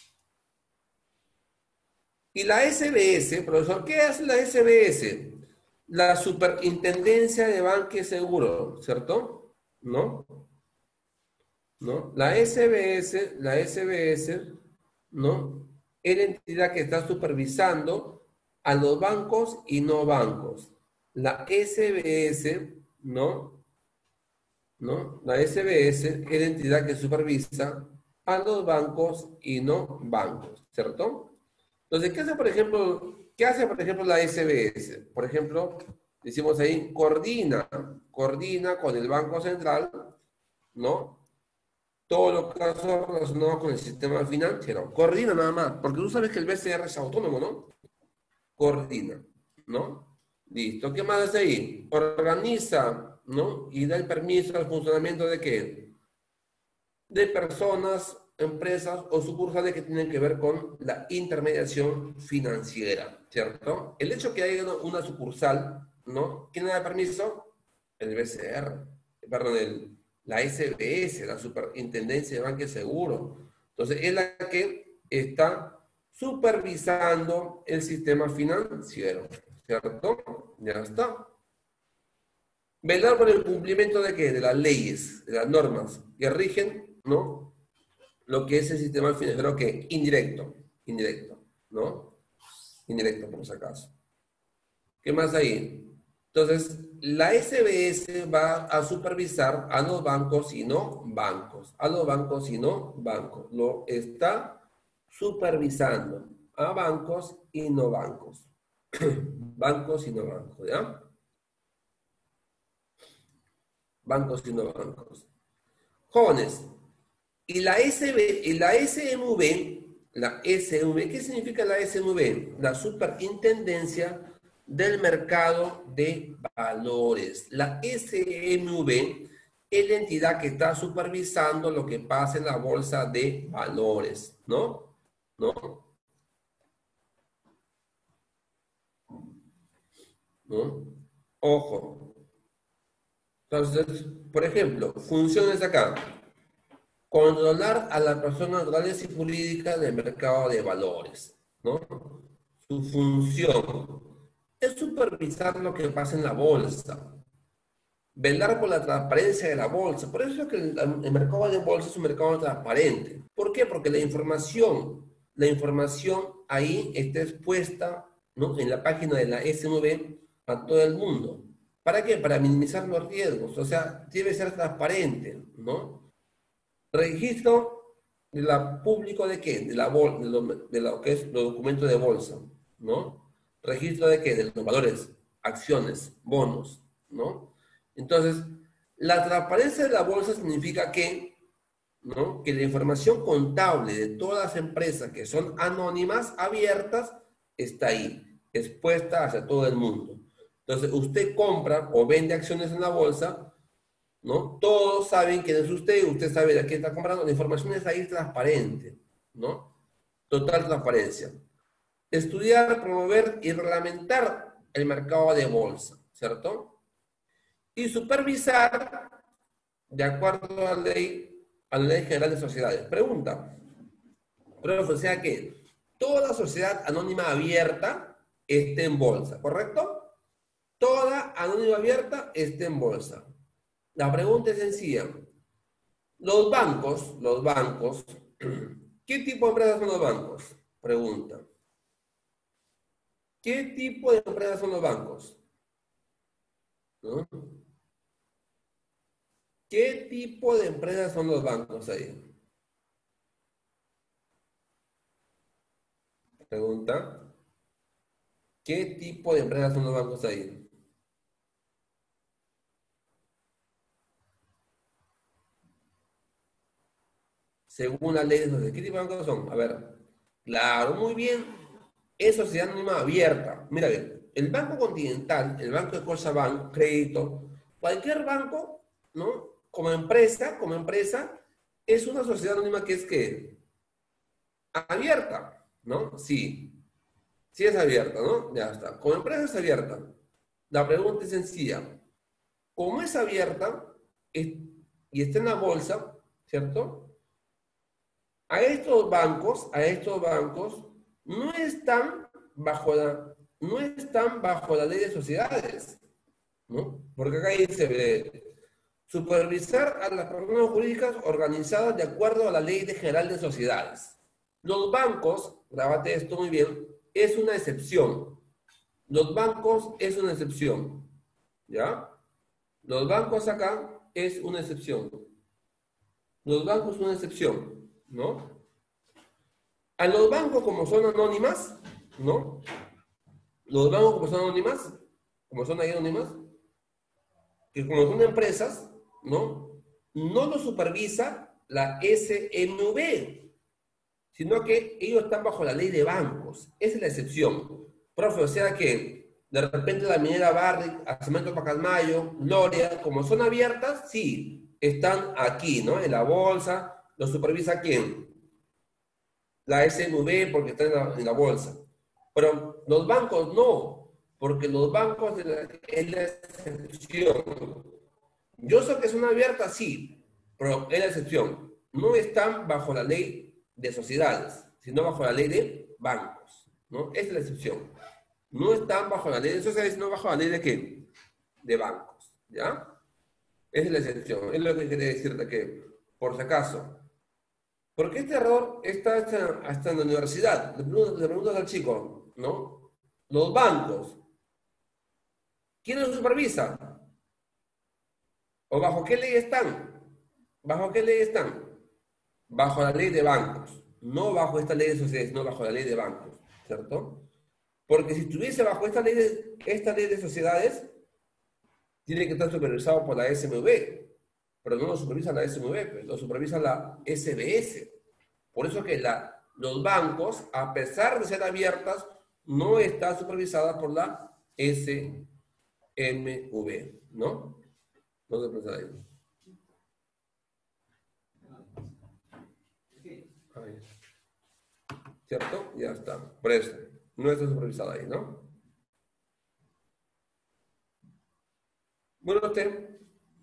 Y la S B S, profesor, ¿qué hace la S B S? La Superintendencia de Banca y Seguro, ¿cierto? ¿No? ¿No? La S B S, la S B S, ¿no? Es la entidad que está supervisando a los bancos y no bancos. La S B S, ¿no? ¿No? La S B S es la entidad que supervisa a los bancos y no bancos, ¿cierto? Entonces, ¿qué hace, por ejemplo, qué hace, por ejemplo, la S B S? Por ejemplo, decimos ahí, coordina, coordina con el Banco Central, ¿no? Todo lo que está relacionado con el sistema financiero. Coordina nada más, porque tú sabes que el B C R es autónomo, ¿no? Coordina, ¿no? Listo. ¿Qué más hace ahí? Organiza, ¿no? Y da el permiso al funcionamiento de qué? De personas, empresas o sucursales que tienen que ver con la intermediación financiera, ¿cierto? El hecho que haya una sucursal, ¿no? ¿Quién da el permiso? El B C R, perdón, el, la S B S, la Superintendencia de Banca y Seguro. Entonces, es la que está supervisando el sistema financiero, ¿cierto? Ya está. Velar por el cumplimiento de qué? De las leyes, de las normas que rigen, ¿no? Lo que es el sistema financiero que indirecto, indirecto, ¿no? Indirecto, por si acaso. ¿Qué más hay? Entonces, la S B S va a supervisar a los bancos y no bancos, a los bancos y no bancos. Lo está supervisando a bancos y no bancos. Bancos y no bancos, ¿ya? Bancos y no bancos. Jóvenes, y la S B, y la S M V, la S M V, ¿qué significa la S M V? La Superintendencia del Mercado de Valores. La S M V es la entidad que está supervisando lo que pasa en la bolsa de valores, ¿no? ¿No? ¿No? Ojo. Entonces, por ejemplo, funciones acá. Controlar a las personas naturales y jurídicas del mercado de valores, ¿no? Su función es supervisar lo que pasa en la bolsa, velar por la transparencia de la bolsa. Por eso es que el, el mercado de bolsa es un mercado transparente. ¿Por qué? Porque la información, la información ahí está expuesta, ¿no? En la página de la S M V a todo el mundo. ¿Para qué? Para minimizar los riesgos. O sea, debe ser transparente, ¿no? Registro de la público de qué? De la bol, de, lo, de lo que es los documentos de bolsa, ¿no? Registro de qué? De los valores, acciones, bonos, ¿no? Entonces, la transparencia de la bolsa significa que, ¿no? Que la información contable de todas las empresas que son anónimas, abiertas, está ahí, expuesta hacia todo el mundo. Entonces, usted compra o vende acciones en la bolsa, ¿no? Todos saben quién es usted, usted sabe de quién está comprando, la información es ahí transparente, ¿no? Total transparencia. Estudiar, promover y reglamentar el mercado de bolsa, ¿cierto? Y supervisar de acuerdo a la ley, a la ley general de sociedades. Pregunta, profe, o sea que toda sociedad anónima abierta esté en bolsa, ¿correcto? Toda anónima abierta esté en bolsa. La pregunta es sencilla. Los bancos, los bancos, ¿qué tipo de empresas son los bancos? Pregunta. ¿Qué tipo de empresas son los bancos? ¿no? ¿Qué tipo de empresas son los bancos ahí? Pregunta. ¿Qué tipo de empresas son los bancos ahí? Según la ley de sociedades. ¿Qué tipo de bancos son? A ver. Claro, muy bien. Es sociedad anónima abierta. Mira bien, el Banco Continental, el Banco de Scotiabank, Crédito, cualquier banco, ¿no? Como empresa, como empresa, es una sociedad anónima que es que abierta, ¿no? Sí, sí es abierta, ¿no? Ya está. Como empresa es abierta. La pregunta es sencilla. Como es abierta es- y está en la bolsa, ¿cierto? A estos bancos, a estos bancos, no están bajo la, no están bajo la ley de sociedades, ¿no? Porque acá dice, eh, supervisar a las personas jurídicas organizadas de acuerdo a la ley de general de sociedades. Los bancos, grábate esto muy bien, es una excepción. Los bancos es una excepción, ¿ya? Los bancos acá es una excepción. Los bancos son una excepción, ¿no? A los bancos como son anónimas, ¿no? Los bancos como son anónimas, como son ahí anónimas, que como son empresas, ¿no? No lo supervisa la S M V, sino que ellos están bajo la ley de bancos. Esa es la excepción. Profe, o sea que de repente la minera Barrick, Cemento Pacasmayo, Gloria, como son abiertas, sí, están aquí, ¿no? En la bolsa. ¿Lo supervisa quién? La S M V porque está en la, en la bolsa. Pero los bancos no, porque los bancos es la, es la excepción. Yo sé que son abiertas, sí, pero es la excepción. No están bajo la ley de sociedades, sino bajo la ley de bancos, ¿no? Esa es la excepción. No están bajo la ley de sociedades, sino bajo la ley de qué? De bancos, ¿ya? Esa es la excepción. Es lo que quería decirte que, por si acaso, porque este error está hasta, hasta en la universidad. Le preguntas, le preguntas al chico, ¿no? Los bancos, ¿quién los supervisa? ¿O bajo qué ley están? ¿Bajo qué ley están? Bajo la ley de bancos. No bajo esta ley de sociedades, no bajo la ley de bancos, ¿cierto? Porque si estuviese bajo esta ley de, esta ley de sociedades, tiene que estar supervisado por la S M V. Pero no lo supervisa la S M V, pues, lo supervisa la S B S. Por eso que la, los bancos, a pesar de ser abiertas, no están supervisadas por la S M V, ¿no? No se pasa ahí. Ahí. ¿Cierto? Ya está. Por eso, no está supervisada ahí, ¿no? Bueno, usted,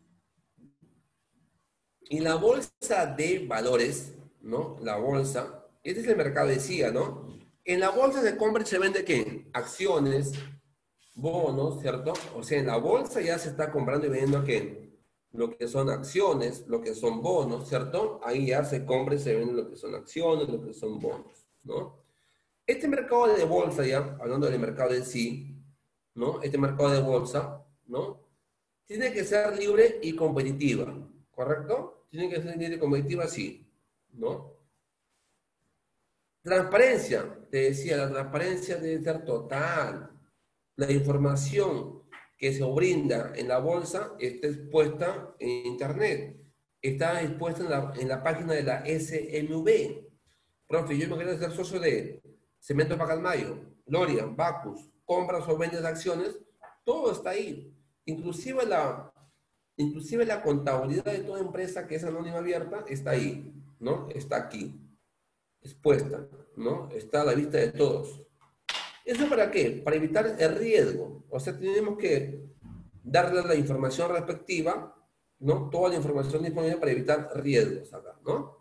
y la bolsa de valores, ¿no? La bolsa, este es el mercado decía, ¿no? En la bolsa se compra y se vende ¿qué? Acciones, bonos, ¿cierto? O sea, en la bolsa ya se está comprando y vendiendo ¿qué? Lo que son acciones, lo que son bonos, ¿cierto? Ahí ya se compra y se vende lo que son acciones, lo que son bonos, ¿no? Este mercado de bolsa, ya hablando del mercado en sí, ¿no? Este mercado de bolsa, ¿no? Tiene que ser libre y competitiva, ¿correcto? Tiene que ser libre y competitiva, sí, ¿no? Transparencia, te decía, la transparencia debe ser total. La información que se brinda en la bolsa está expuesta en Internet, está expuesta en la, en la página de la S M V. Profe, yo me quiero hacer socio de Cemento Pacasmayo, Gloria, Bacus, compras o vendes acciones, todo está ahí. Inclusive la, inclusive la contabilidad de toda empresa que es anónima abierta está ahí, ¿no? Está aquí, expuesta, ¿no? Está a la vista de todos. ¿Eso para qué? Para evitar el riesgo. O sea, tenemos que darle la información respectiva, ¿no? Toda la información disponible para evitar riesgos acá, ¿no?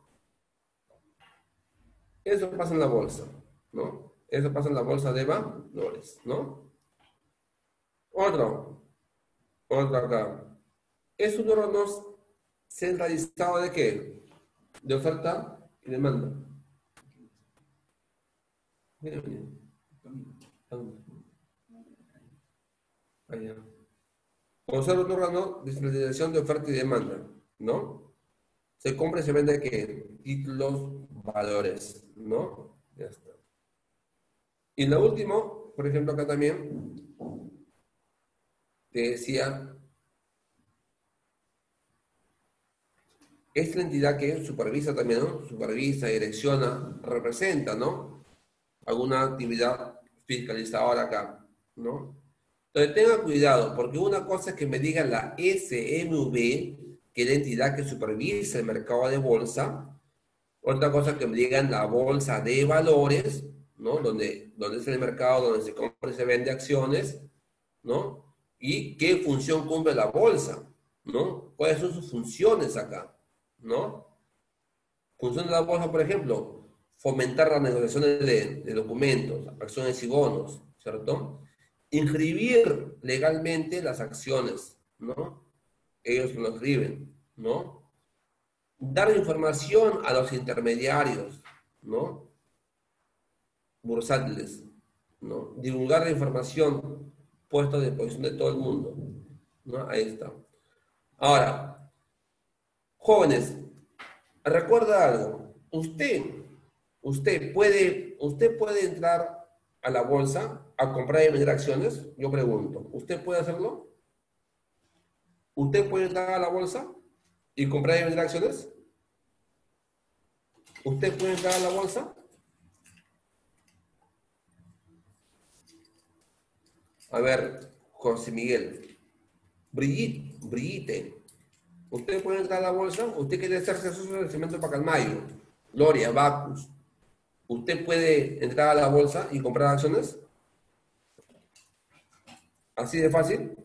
Eso pasa en la bolsa, ¿no? Eso pasa en la bolsa de valores, ¿no? Otro, otro acá. Es un órgano centralizado de qué? De oferta y demanda. Mira, mira. Allá. Observa un órgano de centralización de oferta y demanda, ¿no? Se compra y se vende ¿qué? Títulos, valores, ¿no? Ya está. Y lo último, por ejemplo, acá también te decía, es la entidad que supervisa también, ¿no? Supervisa, direcciona, representa, ¿no? Alguna actividad fiscalizadora acá, ¿no? Entonces tengan cuidado, porque una cosa es que me digan la S M V, que es la entidad que supervisa el mercado de bolsa, otra cosa es que me digan la bolsa de valores, ¿no? Donde, donde es el mercado, donde se compra y se vende acciones, ¿no? Y qué función cumple la bolsa, ¿no? ¿Cuáles son sus funciones acá, ¿no? Función de la bolsa, por ejemplo, fomentar las negociaciones de, de documentos, acciones y bonos, ¿cierto? Inscribir legalmente las acciones, ¿no? Ellos lo escriben, ¿no? Dar información a los intermediarios, ¿no? Bursátiles, ¿no? Divulgar la información puesta a disposición de todo el mundo, ¿no? Ahí está. Ahora, jóvenes, recuerda algo. Usted, usted puede, usted puede entrar a la bolsa a comprar y vender acciones. Yo pregunto, ¿usted puede hacerlo? ¿Usted puede entrar a la bolsa y comprar y vender acciones? ¿Usted puede entrar a la bolsa? A ver, José Miguel, Brigitte, Brigitte, ¿usted puede entrar a la bolsa? ¿Usted quiere hacerse socio del cemento Pacalmayo? Gloria, Bacus, ¿usted puede entrar a la bolsa y comprar acciones? ¿Así de fácil?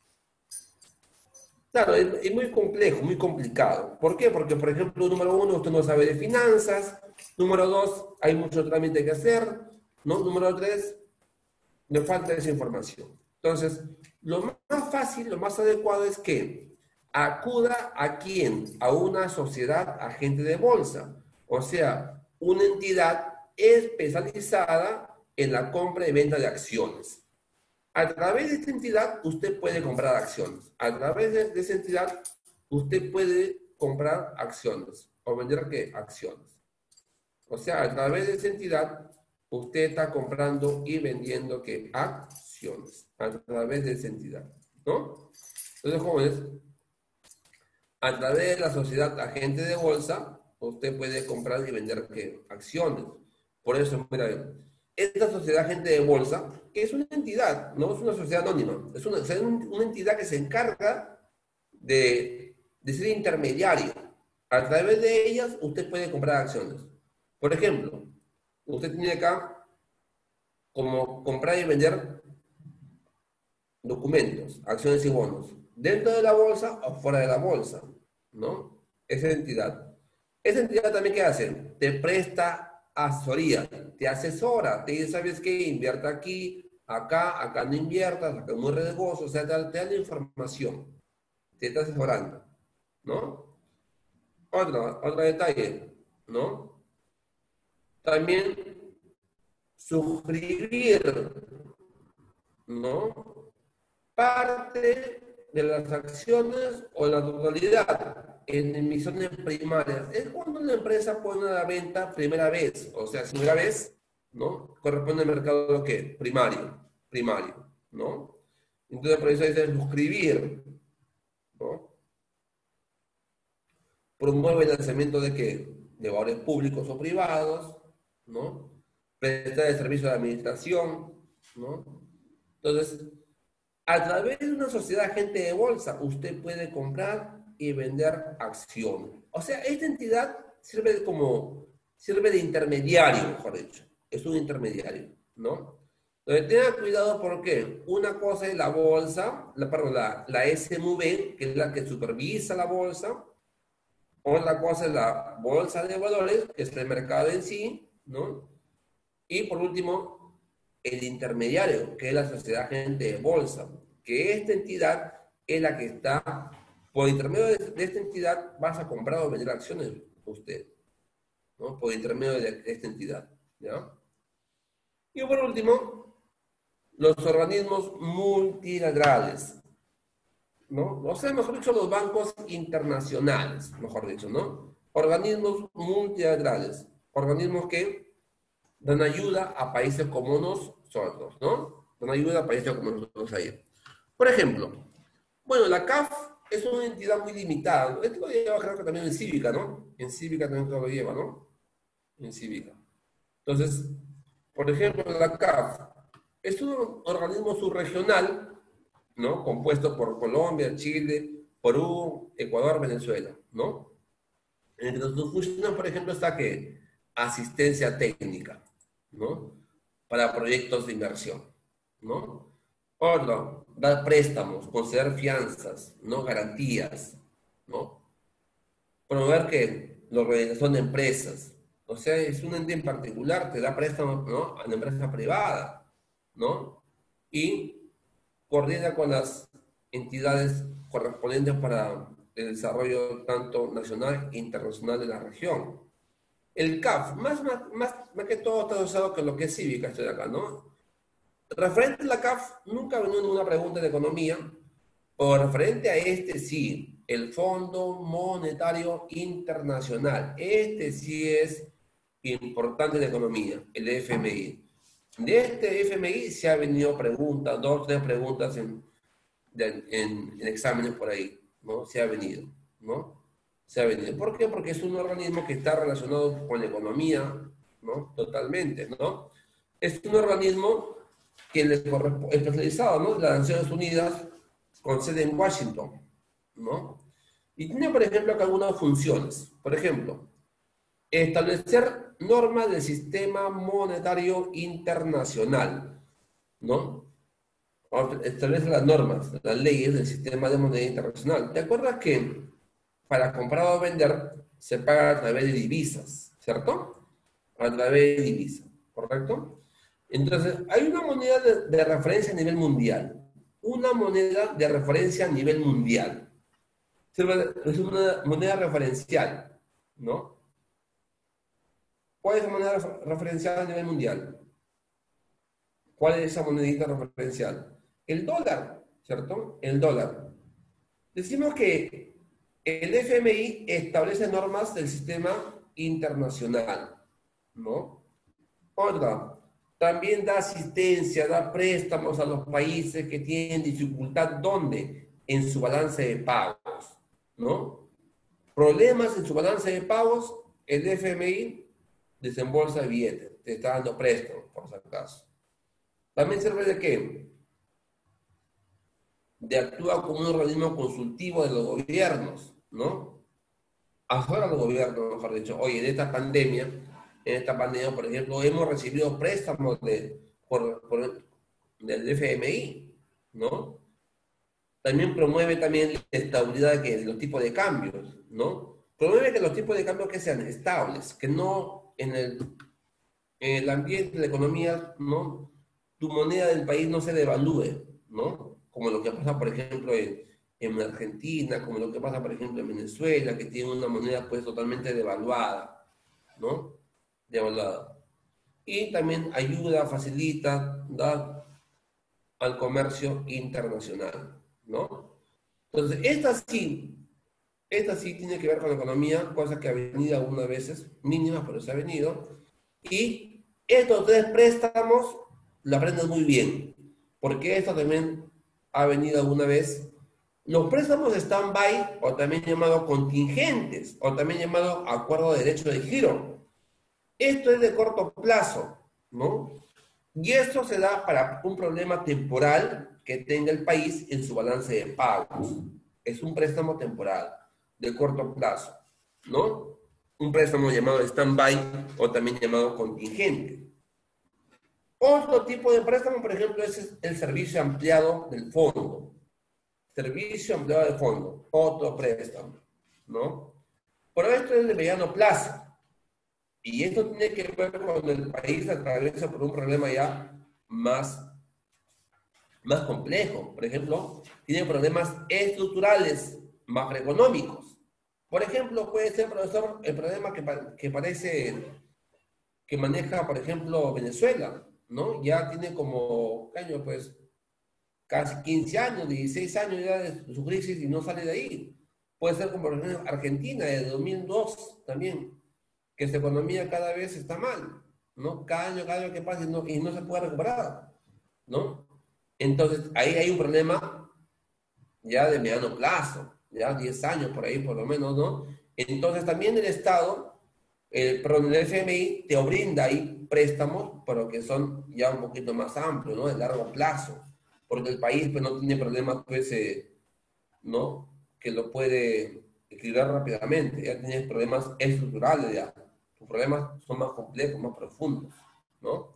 Claro, es, es muy complejo, muy complicado. ¿Por qué? Porque, por ejemplo, número uno, usted no sabe de finanzas. Número dos, hay mucho trámite que hacer. ¿No? Número tres, le falta esa información. Entonces, lo más fácil, lo más adecuado es que acuda a quién, a una sociedad agente de bolsa, o sea, una entidad especializada en la compra y venta de acciones. A través de esta entidad, usted puede comprar acciones. A través de, de esa entidad, usted puede comprar acciones o vender ¿qué? Acciones. O sea, a través de esa entidad, usted está comprando y vendiendo ¿qué? Acciones. A través de esa entidad, ¿no? Entonces, jóvenes, a través de la sociedad agente de bolsa, usted puede comprar y vender ¿qué? Acciones. Por eso, mira, esta sociedad agente de bolsa, que es una entidad, no es una sociedad anónima, es una, es una entidad que se encarga de, de ser intermediario. A través de ellas, usted puede comprar acciones. Por ejemplo, usted tiene acá como comprar y vender documentos, acciones y bonos, dentro de la bolsa o fuera de la bolsa, ¿no? Esa entidad. Esa entidad también, ¿qué hace? Te presta asesoría, te asesora, te dice, ¿sabes qué? Invierta aquí, acá, acá no inviertas, acá es muy riesgoso, o sea, te, te da la información, te está asesorando, ¿no? Otro, otro detalle, ¿no? También suscribir, ¿no? Parte de las acciones o la totalidad en emisiones primarias. Es cuando la empresa pone a la venta primera vez, o sea, primera vez, ¿no? Corresponde al mercado ¿qué? Primario, primario, ¿no? Entonces por eso dice suscribir, ¿no? Promueve el lanzamiento de qué? De valores públicos o privados, ¿no? Prestar el servicio de administración, ¿no? Entonces, a través de una sociedad agente de bolsa, usted puede comprar y vender acciones. O sea, esta entidad sirve como, sirve de intermediario, mejor dicho. Es un intermediario, ¿no? Entonces, tenga cuidado porque una cosa es la bolsa, la, perdón, la, la S M V, que es la que supervisa la bolsa. Otra cosa es la bolsa de valores, que es el mercado en sí, ¿no? Y por último, el intermediario, que es la sociedad agente de bolsa, que esta entidad es la que está, por intermedio de, de esta entidad, vas a comprar o vender acciones usted, ¿no? Por intermedio de, de esta entidad, ¿ya? Y por último, los organismos multilaterales. ¿no? O sea, mejor dicho, los bancos internacionales, mejor dicho, ¿no? Organismos multilaterales, organismos que dan ayuda a países como nosotros, ¿no? Dan ayuda a países como nosotros ahí. Por ejemplo, bueno, la C A F es una entidad muy limitada. Esto lo lleva creo que también en Cívica, ¿no? En Cívica también creo que lo lleva, ¿no? En Cívica. Entonces, por ejemplo, la C A F es un organismo subregional, ¿no? Compuesto por Colombia, Chile, Perú, Ecuador, Venezuela, ¿no? Entre sus funciones, por ejemplo, está que asistencia técnica, ¿no? Para proyectos de inversión, ¿no? Otro, dar préstamos, conceder fianzas, ¿no? Garantías, ¿no? Promover que la organización de empresas, o sea, es un ente en particular, te da préstamos, ¿no? A la empresa privada, ¿no? Y coordina con las entidades correspondientes para el desarrollo tanto nacional e internacional de la región. El C A F, más, más, más, más que todo está usado con lo que es cívica, estoy acá, ¿no? Referente a la C A F, nunca ha venido ninguna pregunta de economía, o referente a este sí, el Fondo Monetario Internacional, este sí es importante en economía, el F M I. De este F M I se ha venido preguntas, dos, tres preguntas en, de, en, en exámenes por ahí, ¿no? Se ha venido, ¿no? Se ha venido. ¿Por qué? Porque es un organismo que está relacionado con la economía, ¿no? Totalmente, ¿no? Es un organismo que le corresponde, especializado, ¿no? Las Naciones Unidas, con sede en Washington, ¿no? Y tiene, por ejemplo, acá algunas funciones. Por ejemplo, establecer normas del sistema monetario internacional, ¿no? Establece las normas, las leyes del sistema de moneda internacional. ¿Te acuerdas que para comprar o vender se paga a través de divisas, ¿cierto? A través de divisas, ¿correcto? Entonces, hay una moneda de, de referencia a nivel mundial. Una moneda de referencia a nivel mundial. Es una moneda referencial, ¿no? ¿Cuál es la moneda referencial a nivel mundial? ¿Cuál es esa monedita referencial? El dólar, ¿cierto? El dólar. Decimos que el F M I establece normas del sistema internacional, ¿no? Otra, también da asistencia, da préstamos a los países que tienen dificultad, ¿dónde? En su balance de pagos, ¿no? Problemas en su balance de pagos, el F M I desembolsa billetes, te está dando préstamos, por si acaso. También sirve de qué? De actúa como un organismo consultivo de los gobiernos, ¿no? Afuera del gobierno, mejor dicho. Oye, en esta pandemia, en esta pandemia, por ejemplo, hemos recibido préstamos de, por, por, del F M I, ¿no? También promueve también la estabilidad de, de los tipos de cambios, ¿no? Promueve que los tipos de cambios que sean estables, que no en el, en el ambiente de la economía, ¿no? Tu moneda del país no se devalúe, ¿no? Como lo que pasa, por ejemplo, en, en Argentina, como lo que pasa, por ejemplo, en Venezuela, que tiene una moneda pues totalmente devaluada, ¿no? Devaluada. Y también ayuda, facilita, da al comercio internacional, ¿no? Entonces, esta sí, esta sí tiene que ver con la economía, cosa que ha venido algunas veces, mínimas, pero se ha venido. Y estos tres préstamos lo aprendes muy bien, porque esto también ha venido alguna vez. Los préstamos stand-by, o también llamados contingentes, o también llamado acuerdo de derecho de giro. Esto es de corto plazo, ¿no? Y esto se da para un problema temporal que tenga el país en su balance de pagos. Es un préstamo temporal, de corto plazo, ¿no? Un préstamo llamado stand-by o también llamado contingente. Otro tipo de préstamo, por ejemplo, es el servicio ampliado del fondo. Servicio ampliado del fondo, otro préstamo, ¿no? Pero esto es de mediano plazo. Y esto tiene que ver con el país atraviesa por un problema ya más, más complejo. Por ejemplo, tiene problemas estructurales, macroeconómicos. Por ejemplo, puede ser, profesor, el problema que, que parece que maneja, por ejemplo, Venezuela, ¿no? Ya tiene como, año, pues, casi quince años, dieciséis años ya de su crisis y no sale de ahí. Puede ser como por ejemplo Argentina de dos mil dos también, que su economía cada vez está mal, ¿no? Cada año, cada año que pasa y no, y no se puede recuperar, ¿no? Entonces, ahí hay un problema ya de mediano plazo, ya diez años por ahí por lo menos, ¿no? Entonces, también el Estado, el, perdón, el F M I te brinda ahí préstamos, pero que son ya un poquito más amplios, ¿no? De largo plazo, porque el país pues, no tiene problemas, pues, eh, ¿no? Que lo puede equilibrar rápidamente, ya tienes problemas estructurales ya. Tus problemas son más complejos, más profundos, ¿no?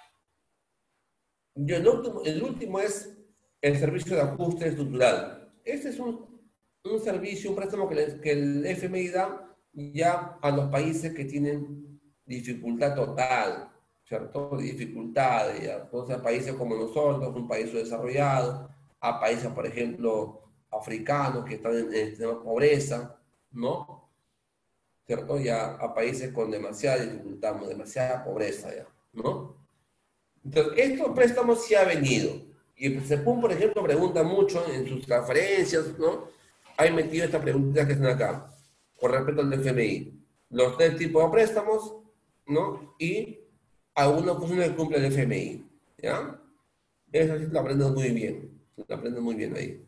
Y el último, el último es el servicio de ajuste estructural. Este es un, un servicio, un préstamo que, le, que el F M I da ya a los países que tienen dificultad total, ¿cierto? Dificultades, ya. Entonces, a países como nosotros, un país desarrollado, a países, por ejemplo, africanos que están en, en pobreza, ¿no? ¿Cierto? Ya a países con demasiada dificultad, demasiada pobreza, ya, ¿no? Entonces, estos préstamos sí ha venido. Y el CEPUM, por ejemplo, pregunta mucho en sus transferencias, ¿no? Hay metido estas preguntas que están acá, con respecto al F M I. Los tres tipos de préstamos, ¿no? Y algunas funciones que cumple el F M I, ¿ya? Eso sí lo aprenden muy bien. Lo aprenden muy bien ahí.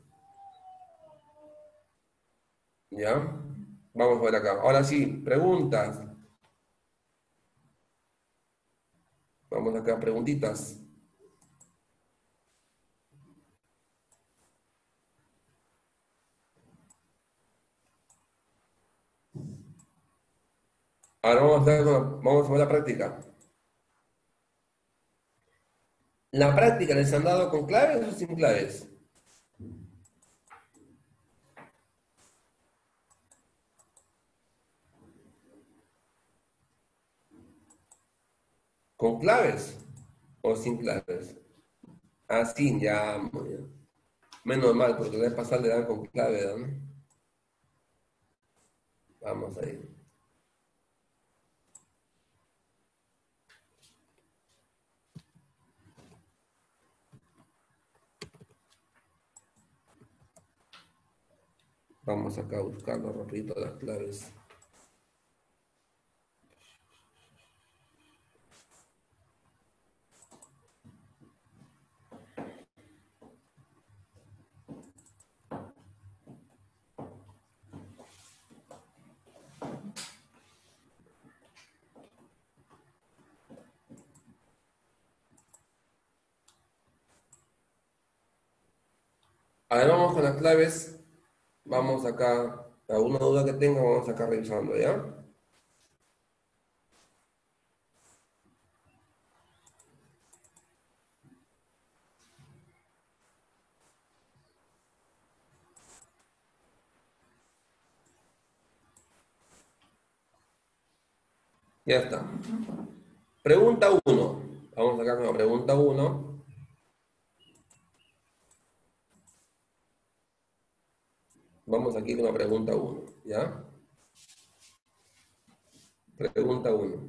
¿Ya? Vamos a ver acá. Ahora sí, preguntas. Vamos acá, preguntitas. Ahora vamos a, vamos a ver la práctica. ¿La práctica les han dado con claves o sin claves? ¿Con claves o sin claves? Así, ya, muy bien. Menos mal, porque la vez pasada le dan con clave, ¿no? Vamos ahí. Vamos acá a buscarlo rapidito las claves. A ver, vamos con las claves. Vamos acá, alguna duda que tenga, vamos acá revisando, ¿ya? Ya está. Pregunta uno. Vamos acá con la pregunta uno. Vamos aquí con la pregunta uno, ¿ya? Pregunta uno.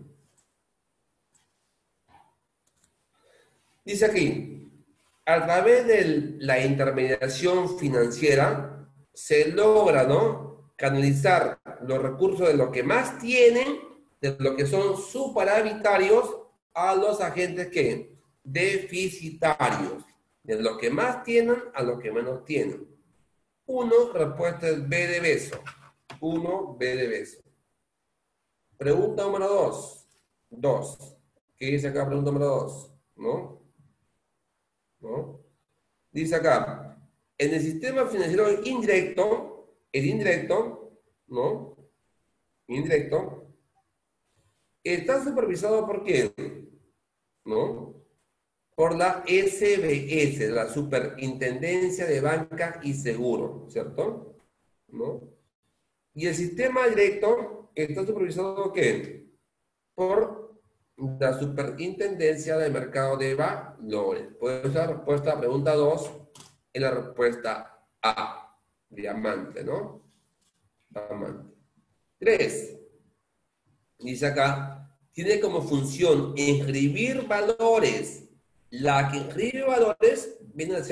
Dice aquí, a través de la intermediación financiera se logra, ¿no? Canalizar los recursos de lo que más tienen, de lo que son superavitarios, a los agentes que deficitarios, de lo que más tienen a lo que menos tienen. Uno, respuesta es B de beso. Uno, B de beso. Pregunta número dos. Dos. ¿Qué dice acá? Pregunta número dos. ¿No? ¿No? Dice acá, en el sistema financiero indirecto, el indirecto, ¿no? Indirecto, está supervisado por quién, ¿no? Por la S B S, la Superintendencia de Banca y Seguro, ¿cierto? ¿No? Y el sistema directo está supervisado ¿por qué? Por la Superintendencia del Mercado de Valores. Puede ser la respuesta a la pregunta dos en la respuesta A. Diamante, ¿no? Diamante. tres. Dice acá, tiene como función inscribir valores. La que inscribe valores viene a ser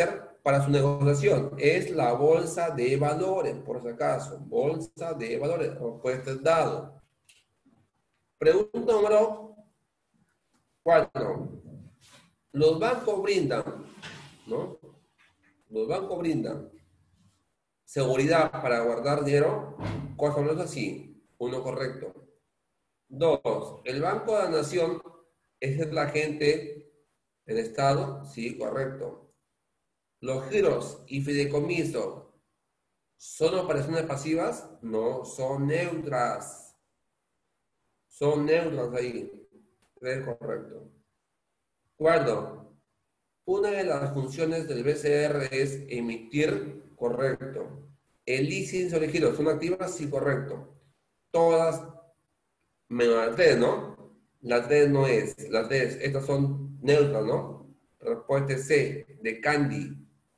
para su negociación? Es la bolsa de valores, por si acaso. Bolsa de valores, respuesta es dado. Pregunta número cuatro. Los bancos brindan, ¿no? Los bancos brindan seguridad para guardar dinero. Cosa no es así. Uno, correcto. Dos, el Banco de la Nación es el agente del Estado. Sí, correcto. Los giros y fideicomisos son operaciones pasivas. No, son neutras. Son neutras ahí. Es correcto. Cuarto, una de las funciones del B C R es emitir. Correcto. El leasing sobre giros son activas. Sí, correcto. Todas menos las tres, ¿no? Las tres no es. Las tres, estas son neutras, ¿no? Respuesta es C, de Candy.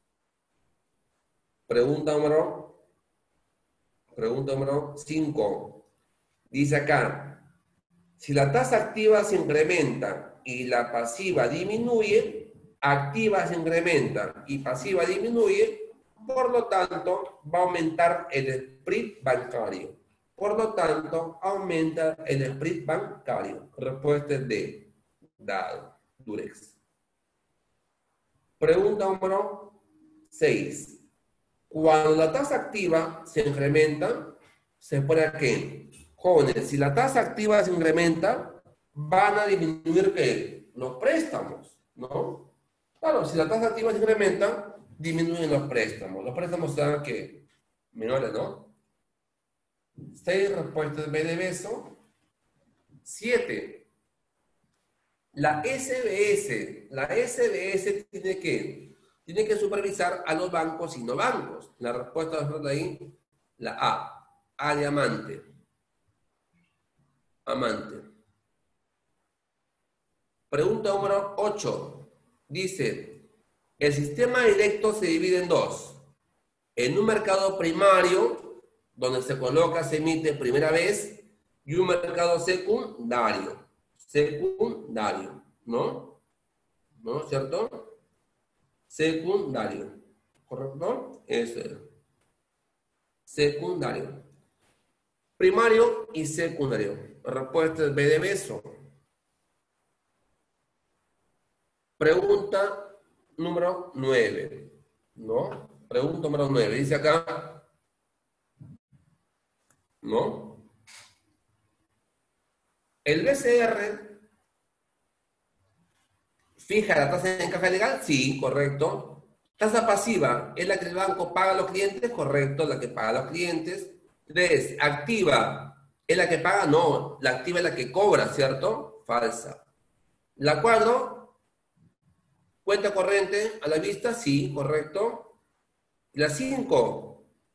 Pregunta número, pregunta número cinco. Dice acá, si la tasa activa se incrementa y la pasiva disminuye, activa se incrementa y pasiva disminuye, por lo tanto, va a aumentar el spread bancario. Por lo tanto, aumenta el spread bancario. Respuesta es D, dado, Durex. Pregunta número seis. Cuando la tasa activa se incrementa, se pone aquí. Jóvenes, si la tasa activa se incrementa, van a disminuir ¿qué? Los préstamos, ¿no? Claro, si la tasa activa se incrementa, disminuyen los préstamos. Los préstamos serán ¿qué? Menores, ¿no? seis, respuestas B de beso. siete. La S B S. La S B S tiene que, tiene que supervisar a los bancos y no bancos. La respuesta de ahí, la A. A de amante. Amante. Pregunta número ocho. Dice, el sistema directo se divide en dos. En un mercado primario, donde se coloca, se emite primera vez, y un mercado secundario. Secundario, ¿no? ¿No? ¿Cierto? Secundario. ¿Correcto? Eso es. Secundario. Primario y secundario. Respuesta es B de beso. Pregunta número nueve. ¿No? Pregunta número nueve. Dice acá. ¿No? El B C R fija la tasa de encaje legal, sí, correcto. Tasa pasiva, ¿es la que el banco paga a los clientes? Correcto, la que paga a los clientes. Tres, activa, ¿es la que paga? No, la activa es la que cobra, ¿cierto? Falsa. La cuatro, cuenta corriente a la vista, sí, correcto. La cinco,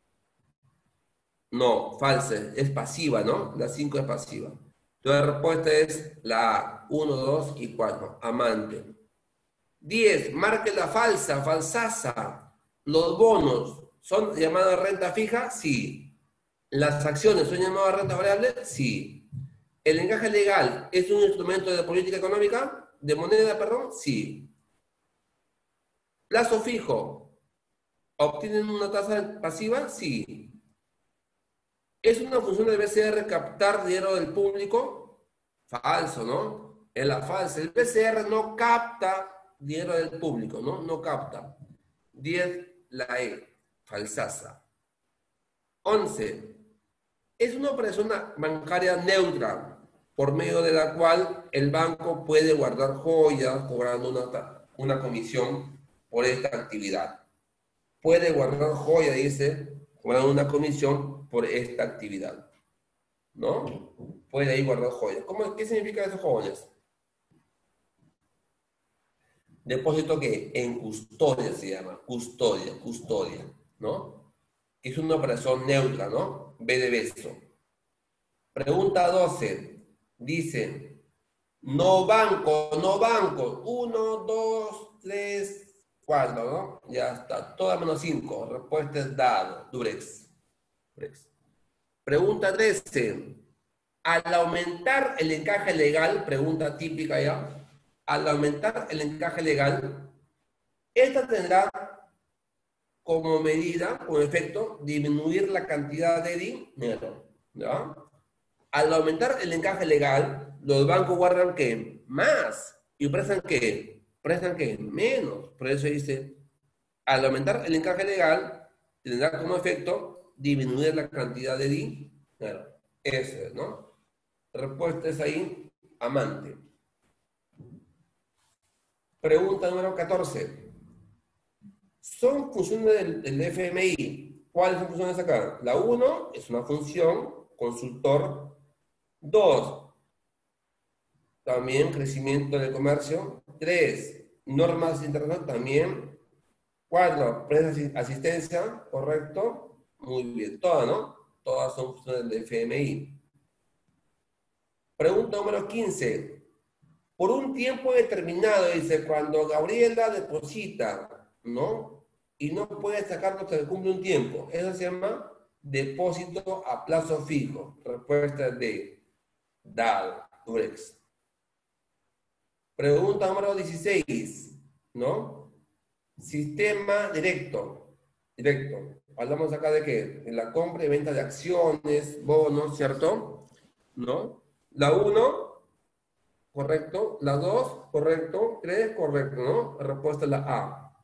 no, falsa, es pasiva, ¿no? La cinco es pasiva. Entonces la respuesta es la A, uno, dos y cuatro, amante. diez, marque la falsa, falsaza. Los bonos son llamados renta fija, sí. Las acciones son llamadas renta variable, sí. El encaje legal es un instrumento de política económica, de moneda, perdón, sí. Plazo fijo, ¿obtienen una tasa pasiva? Sí. ¿Es una función del B C R captar dinero del público? Falso, ¿no? Es la falsa. El B C R no capta dinero del público, ¿no? No capta. diez, la E, falsaza. once. Es una operación bancaria neutra, por medio de la cual el banco puede guardar joyas cobrando una, una comisión por esta actividad. Puede guardar joyas, dice, cobrando una comisión por esta actividad. ¿No? Puede ahí guardar joyas. ¿Cómo, ¿Qué significa eso, jóvenes? Depósito que en custodia se llama, custodia, custodia, ¿no? Es una operación neutra, ¿no? B de beso. Pregunta doce. Dice, no banco, no banco. uno, dos, tres, cuatro, ¿no? Ya está. Todas menos cinco. Respuesta es dado. Durex. Durex. Pregunta trece. Al aumentar el encaje legal, pregunta típica ya, al aumentar el encaje legal, esta tendrá como medida, como efecto, disminuir la cantidad de dinero, ¿ya? Al aumentar el encaje legal, los bancos guardan ¿qué? Más. ¿Y prestan qué? Prestan ¿qué? Menos. Por eso dice, al aumentar el encaje legal, tendrá como efecto disminuir la cantidad de dinero. Eso es, ¿no? Respuesta es ahí, amante. Pregunta número catorce. Son funciones del, del F M I. ¿Cuáles son funciones acá? La uno es una función, consultor. dos, también crecimiento del comercio. tres, normas internacionales también. cuatro, presta asistencia, correcto. Muy bien, todas, ¿no? Todas son funciones del F M I. Pregunta número quince. Por un tiempo determinado, dice, cuando Gabriela deposita, ¿no? Y no puede sacarlo hasta que cumple un tiempo. Eso se llama depósito a plazo fijo. Respuesta de Dal, Durex. Pregunta número dieciséis, ¿no? Sistema directo. Directo. Hablamos acá de qué? En la compra y venta de acciones, bonos, ¿cierto? ¿No? La uno, correcto. La dos, correcto. tres, correcto, ¿no? La respuesta es la A.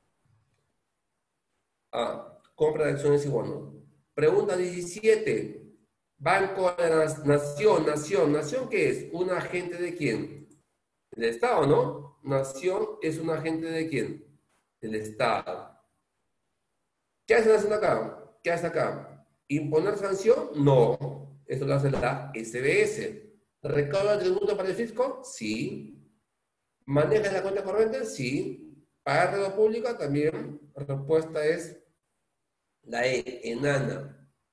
A. Compra de acciones y bonos. Pregunta diecisiete. Banco de la Nación. Nación. ¿Nación qué es? ¿Un agente de quién? Del Estado, ¿no? Nación es un agente de quién? Del Estado. ¿Qué hace la Nación acá? ¿Qué hace acá? ¿Imponer sanción? No. Eso lo hace la S B S. ¿Recauda el tributo para el fisco? Sí. ¿Maneja la cuenta corriente? Sí. ¿Pagar deuda pública? También. La respuesta es la E, enana.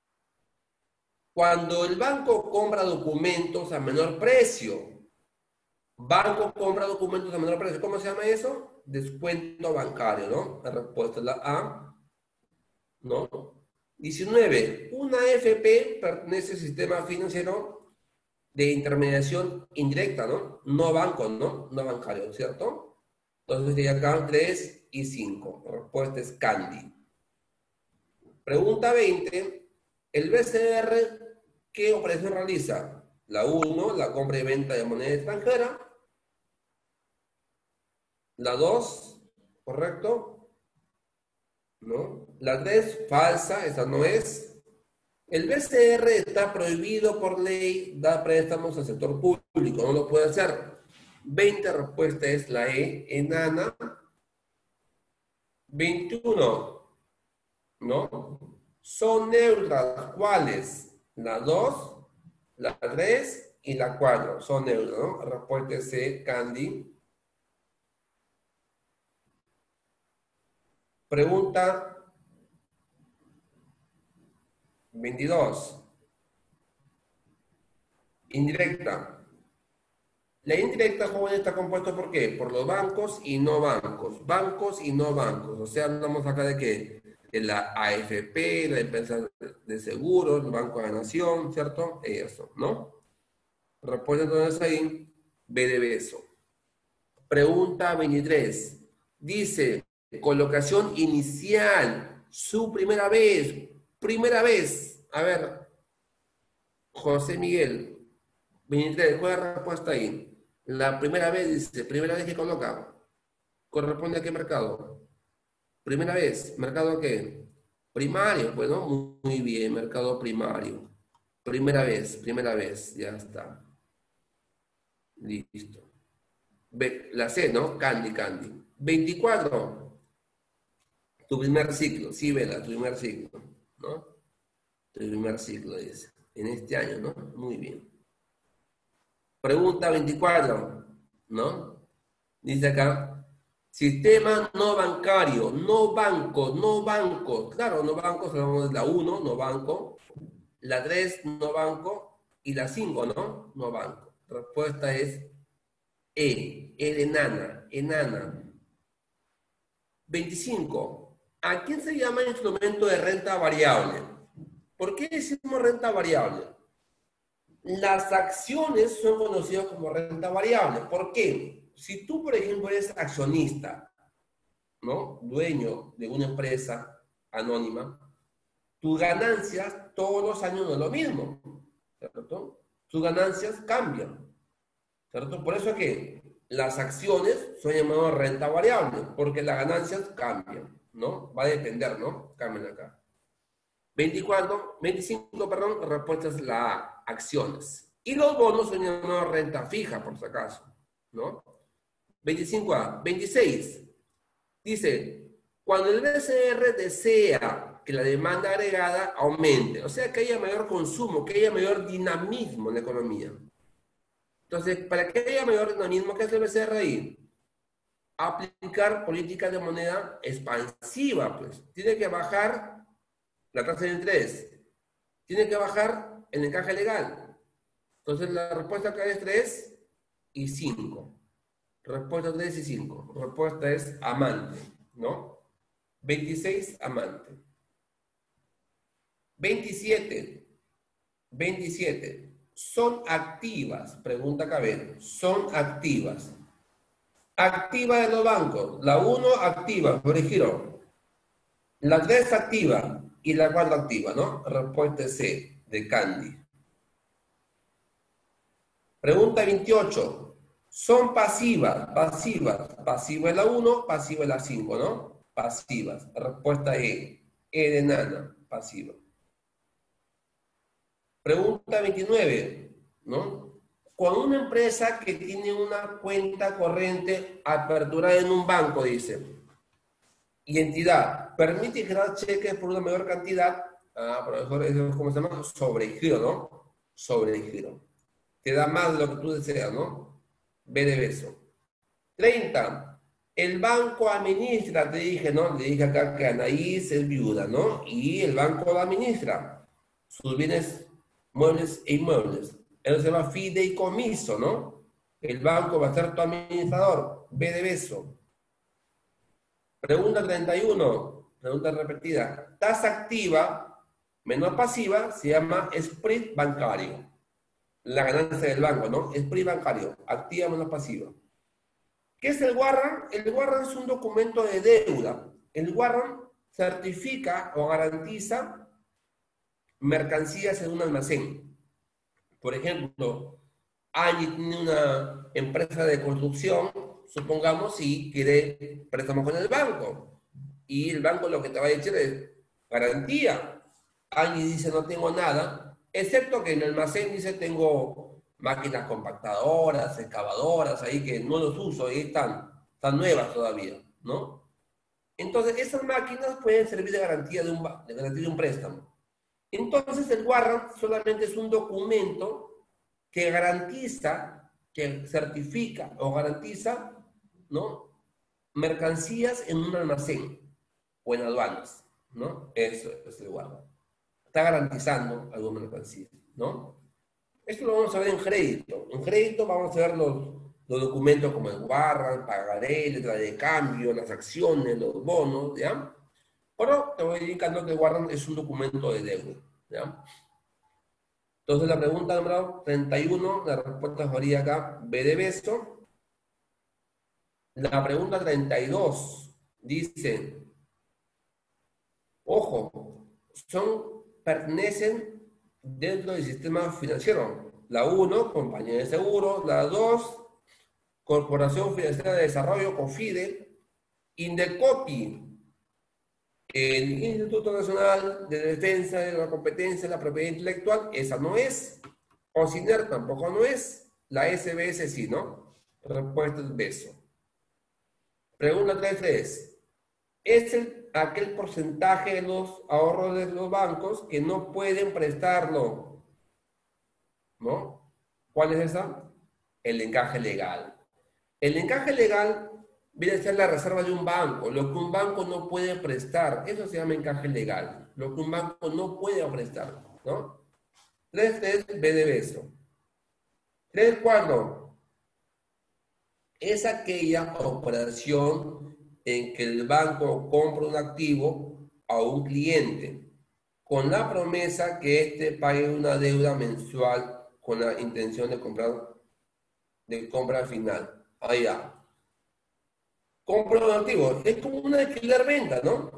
Cuando el banco compra documentos a menor precio, banco compra documentos a menor precio, ¿cómo se llama eso? Descuento bancario, ¿no? La respuesta es la A, ¿no? diecinueve. Una A F P pertenece al sistema financiero de intermediación indirecta, ¿no? No banco, ¿no? No bancario, ¿cierto? Entonces, de acá tres y cinco. La respuesta es Candy. Pregunta veinte. El B C R, ¿qué operación realiza? La uno, la compra y venta de moneda extranjera. La dos, ¿correcto? ¿No? La tres, falsa, esa no es. El B C R está prohibido por ley, da préstamos al sector público, no lo puede hacer. veinte, respuesta es la E, enana. veintiuno, ¿no? Son neutras, ¿cuáles? La dos, la tres y la cuatro, son neutras, ¿no? Respuesta es C, Candy. Pregunta veintidós. Indirecta. La indirecta, joven, está compuesta ¿por qué? Por los bancos y no bancos. Bancos y no bancos. O sea, hablamos acá de qué? De la A F P, la empresa de seguros, el Banco de la Nación, ¿cierto? Eso, ¿no? Respuesta entonces ahí, B de beso. Pregunta veintitrés. Dice, colocación inicial, su primera vez, primera vez. A ver, José Miguel, veintitrés, ¿cuál es la respuesta ahí? La primera vez, dice, primera vez que coloca. ¿Corresponde a qué mercado? Primera vez, ¿mercado qué? Primario, bueno, muy bien, mercado primario. Primera vez, primera vez, ya está. Listo. La C, ¿no? Candy, Candy. veinticuatro. Tu primer ciclo, sí, Vela, tu primer ciclo, ¿no? Tu primer ciclo, dice. En este año, ¿no? Muy bien. Pregunta veinticuatro, ¿no? Dice acá, sistema no bancario, no banco, no banco. Claro, no banco, hablamos de la uno, no banco. La tres, no banco. Y la cinco, ¿no? No banco. Respuesta es E, E de enana, enana. veinticinco. ¿A quién se llama instrumento de renta variable? ¿Por qué decimos renta variable? Las acciones son conocidas como renta variable. ¿Por qué? Si tú, por ejemplo, eres accionista, ¿no? Dueño de una empresa, anónima, tus ganancias todos los años no es lo mismo, ¿cierto? Tus ganancias cambian, ¿cierto? Por eso es que las acciones son llamadas renta variable, porque las ganancias cambian, ¿no? Va a depender, ¿no? Cambian acá. veinticuatro, veinticinco, perdón, la respuesta es la A, acciones. Y los bonos son llamados renta fija, por si acaso, ¿no? veinticinco A. veintiséis. Dice, cuando el B C R desea que la demanda agregada aumente, o sea, que haya mayor consumo, que haya mayor dinamismo en la economía. Entonces, para que haya mayor dinamismo, ¿qué hace el B C R ahí? Aplicar políticas de moneda expansiva, pues. Tiene que bajar la tasa de interés. Tiene que bajar el encaje legal. Entonces, la respuesta acá es tres y cinco. Respuesta tres y cinco. Respuesta es amante, ¿no? veintiséis, amante. veintisiete. veintisiete. Son activas, pregunta Cabello. Son activas. Activa de los bancos. La uno activa, corregieron. La tres activa y la cuatro activa, ¿no? Respuesta C, de Candy. Pregunta veintiocho. Son pasivas, pasivas. Pasiva es la uno, pasiva es la cinco, ¿no? Pasivas. Respuesta E. E de nana, pasiva. Pregunta veintinueve, ¿no? Cuando una empresa que tiene una cuenta corriente aperturada en un banco, dice, y entidad, permite generar cheques por una mayor cantidad, ah, profesor, eso es como se llama, sobregiro, ¿no? Sobregiro. Te da más de lo que tú deseas, ¿no? B de beso. treinta. El banco administra, te dije, ¿no? Le dije acá que Anaís es viuda, ¿no? Y el banco administra sus bienes muebles e inmuebles. Eso se llama fideicomiso, ¿no? El banco va a ser tu administrador. B de beso. Pregunta treinta y uno. Pregunta repetida. Tasa activa menos pasiva se llama spread bancario. La ganancia del banco, ¿no? Spread bancario. Activa menos pasiva. ¿Qué es el warrant? El warrant es un documento de deuda. El warrant certifica o garantiza mercancías en un almacén. Por ejemplo, alguien tiene una empresa de construcción, supongamos, y quiere préstamo con el banco. Y el banco lo que te va a decir es garantía. Alguien dice no tengo nada, excepto que en el almacén dice tengo máquinas compactadoras, excavadoras, ahí que no los uso, ahí están, están nuevas todavía, ¿no? Entonces, esas máquinas pueden servir de garantía de un, de garantía de un préstamo. Entonces, el warrant solamente es un documento que garantiza, que certifica o garantiza, ¿no? Mercancías en un almacén o en aduanas, ¿no? Eso es el warrant. Está garantizando alguna mercancía, ¿no? Esto lo vamos a ver en crédito. En crédito vamos a ver los, los documentos como el warrant, pagaré, letra de cambio, las acciones, los bonos, ¿ya? Pero te voy indicando que el warrant es un documento de deuda, ¿ya? Entonces la pregunta número treinta y uno, la respuesta sería acá, B de beso. La pregunta treinta y dos dice, ojo, son, pertenecen dentro del sistema financiero. La uno, compañía de seguros. La dos, Corporación Financiera de Desarrollo, COFIDE. Indecopi, el Instituto Nacional de Defensa de la Competencia de la Propiedad Intelectual, esa no es. OSINER tampoco no es. La S B S sí, ¿no? Respuesta es beso. Pregunta treinta y tres. Es el, aquel porcentaje de los ahorros de los bancos que no pueden prestarlo, ¿no? ¿Cuál es esa? El encaje legal. El encaje legal viene a ser la reserva de un banco, lo que un banco no puede prestar. Eso se llama encaje legal. Lo que un banco no puede prestar, ¿no? tres tres, B de beso. tres cuatro. Es aquella operación en que el banco compra un activo a un cliente con la promesa que éste pague una deuda mensual con la intención de comprar de compra final. Allá. Compra un activo. Es como una alquiler-venta, ¿no?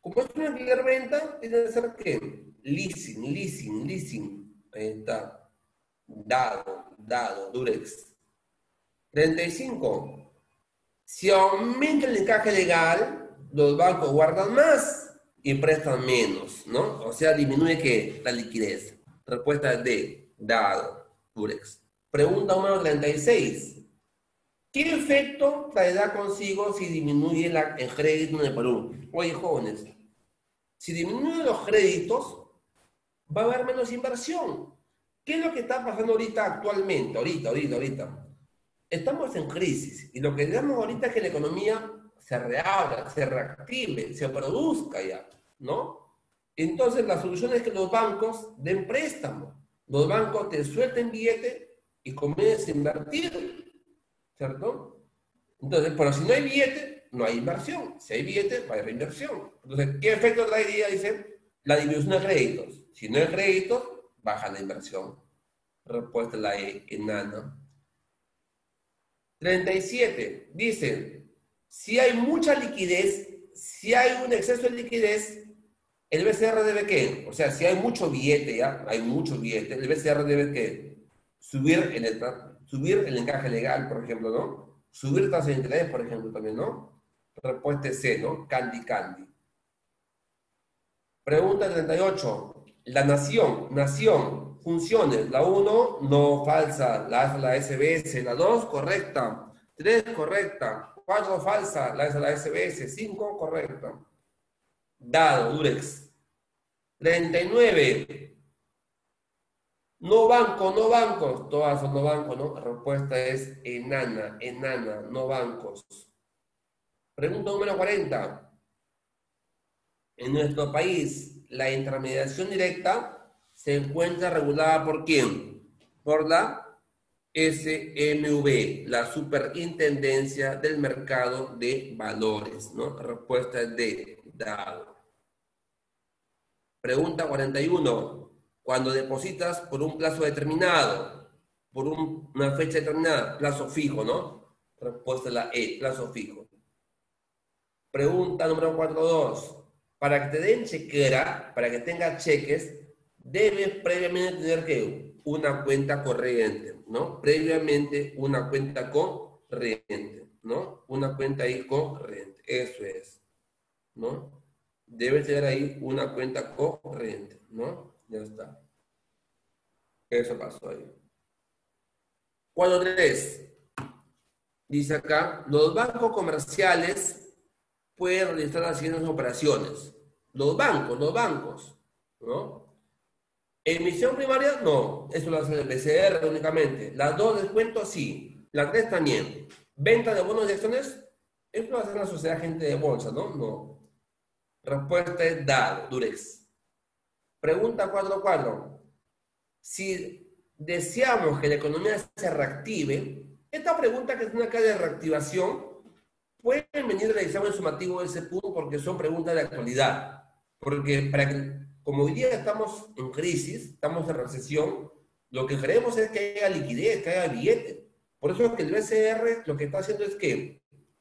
Como es un alquiler-venta, tiene que ser ¿qué? Leasing, leasing, leasing. Ahí está. Dado, dado, Durex. treinta y cinco. Si aumenta el encaje legal, los bancos guardan más y prestan menos, ¿no? O sea, disminuye ¿qué? La liquidez. Respuesta D, dado, Durex. Pregunta número treinta y seis. ¿Qué efecto traerá consigo si disminuye la, el crédito en el Perú? Oye, jóvenes, si disminuyen los créditos, va a haber menos inversión. ¿Qué es lo que está pasando ahorita actualmente? Ahorita, ahorita, ahorita. Estamos en crisis y lo que queremos ahorita es que la economía se reabra, se reactive, se produzca ya, ¿no? Entonces la solución es que los bancos den préstamo. Los bancos te suelten billete y comiencen a invertir, ¿cierto? Entonces, pero si no hay billete, no hay inversión. Si hay billete, va a haber inversión. Entonces, ¿qué efecto traería? Dice, la disminución de créditos. Si no hay créditos, baja la inversión. Respuesta la E, enana. treinta y siete. Dice, si hay mucha liquidez, si hay un exceso de liquidez, el B C R debe ¿qué? O sea, si hay mucho billete, ya, hay mucho billete, el B C R debe ¿qué? Subir el, subir el encaje legal, por ejemplo, ¿no? Subir tasa de interés, por ejemplo, también, ¿no? Respuesta C, ¿no? Candy, candy. Pregunta treinta y ocho. La nación, nación, funciones. La uno, no, falsa. La, la S B S. La dos, correcta. tres, correcta. cuatro, falsa. La, la S B S. cinco, correcta. Dado, Durex. treinta y nueve. No banco, no bancos. Todas son no bancos, ¿no? La respuesta es enana, enana, no bancos. Pregunta número cuarenta. En nuestro país, la intermediación directa se encuentra regulada ¿por quién? Por la S M V, la Superintendencia del Mercado de Valores, ¿no? Respuesta es D, dado. Pregunta cuarenta y uno. Cuando depositas por un plazo determinado, por un, una fecha determinada, plazo fijo, ¿no? Respuesta es la E, plazo fijo. Pregunta número cuarenta y dos. Para que te den chequera, para que tengas cheques, debes previamente tener ¿qué? Una cuenta corriente, ¿no? Previamente una cuenta corriente, ¿no? Una cuenta ahí corriente, eso es, ¿no? Debes tener ahí una cuenta corriente, ¿no? Ya está. Eso pasó ahí. cuarenta y tres. Dice acá, los bancos comerciales pueden realizar las siguientes operaciones. Los bancos, los bancos, ¿no? Emisión primaria, no. Eso lo hace el B C R únicamente. Las dos descuentos, sí. La tres también. Venta de bonos de acciones, eso lo hace la sociedad agente de bolsa, ¿no? No. Respuesta es dado, Durex. Pregunta cuatro cuatro. Si deseamos que la economía se reactive, esta pregunta que es una clase de reactivación, pueden venir al examen sumativo de ese punto porque son preguntas de actualidad. Porque para que, como hoy día estamos en crisis, estamos en recesión, lo que queremos es que haya liquidez, que haya billete. Por eso es que el B C R lo que está haciendo es que,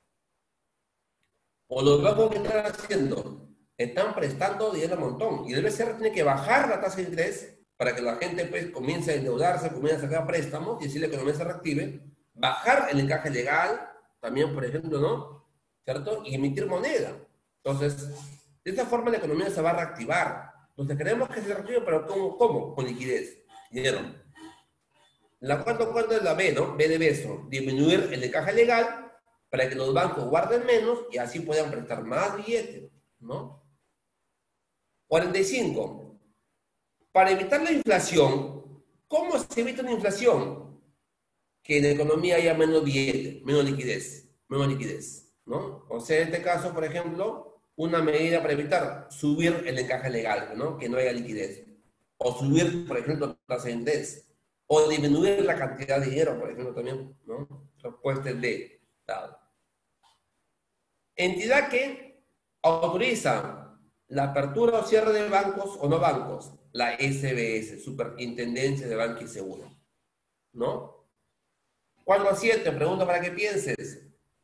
o los bancos que están haciendo, están prestando dinero a montón. Y el B C R tiene que bajar la tasa de interés para que la gente pues, comience a endeudarse, comience a sacar préstamos y así la economía se reactive. Bajar el encaje legal, también, por ejemplo, ¿no? ¿Cierto? Y emitir moneda. Entonces, de esta forma la economía se va a reactivar. Entonces, queremos que se reactive, pero ¿cómo? ¿Cómo? Con liquidez. Dinero. La cuarta cuarta es la B, ¿no? B de beso. Disminuir el encaje legal para que los bancos guarden menos y así puedan prestar más billetes, ¿no? cuarenta y cinco. Para evitar la inflación, ¿cómo se evita una inflación? Que en la economía haya menos billete, menos liquidez, menos liquidez, ¿no? O sea, en este caso, por ejemplo, una medida para evitar subir el encaje legal, ¿no? Que no haya liquidez. O subir, por ejemplo, tasa de interés. O disminuir la cantidad de dinero, por ejemplo, también, ¿no? Respuesta es D, dado. Entidad que autoriza la apertura o cierre de bancos o no bancos, la S B S, Superintendencia de Banco y Seguro, ¿no? cuatro a siete, pregunta para que pienses.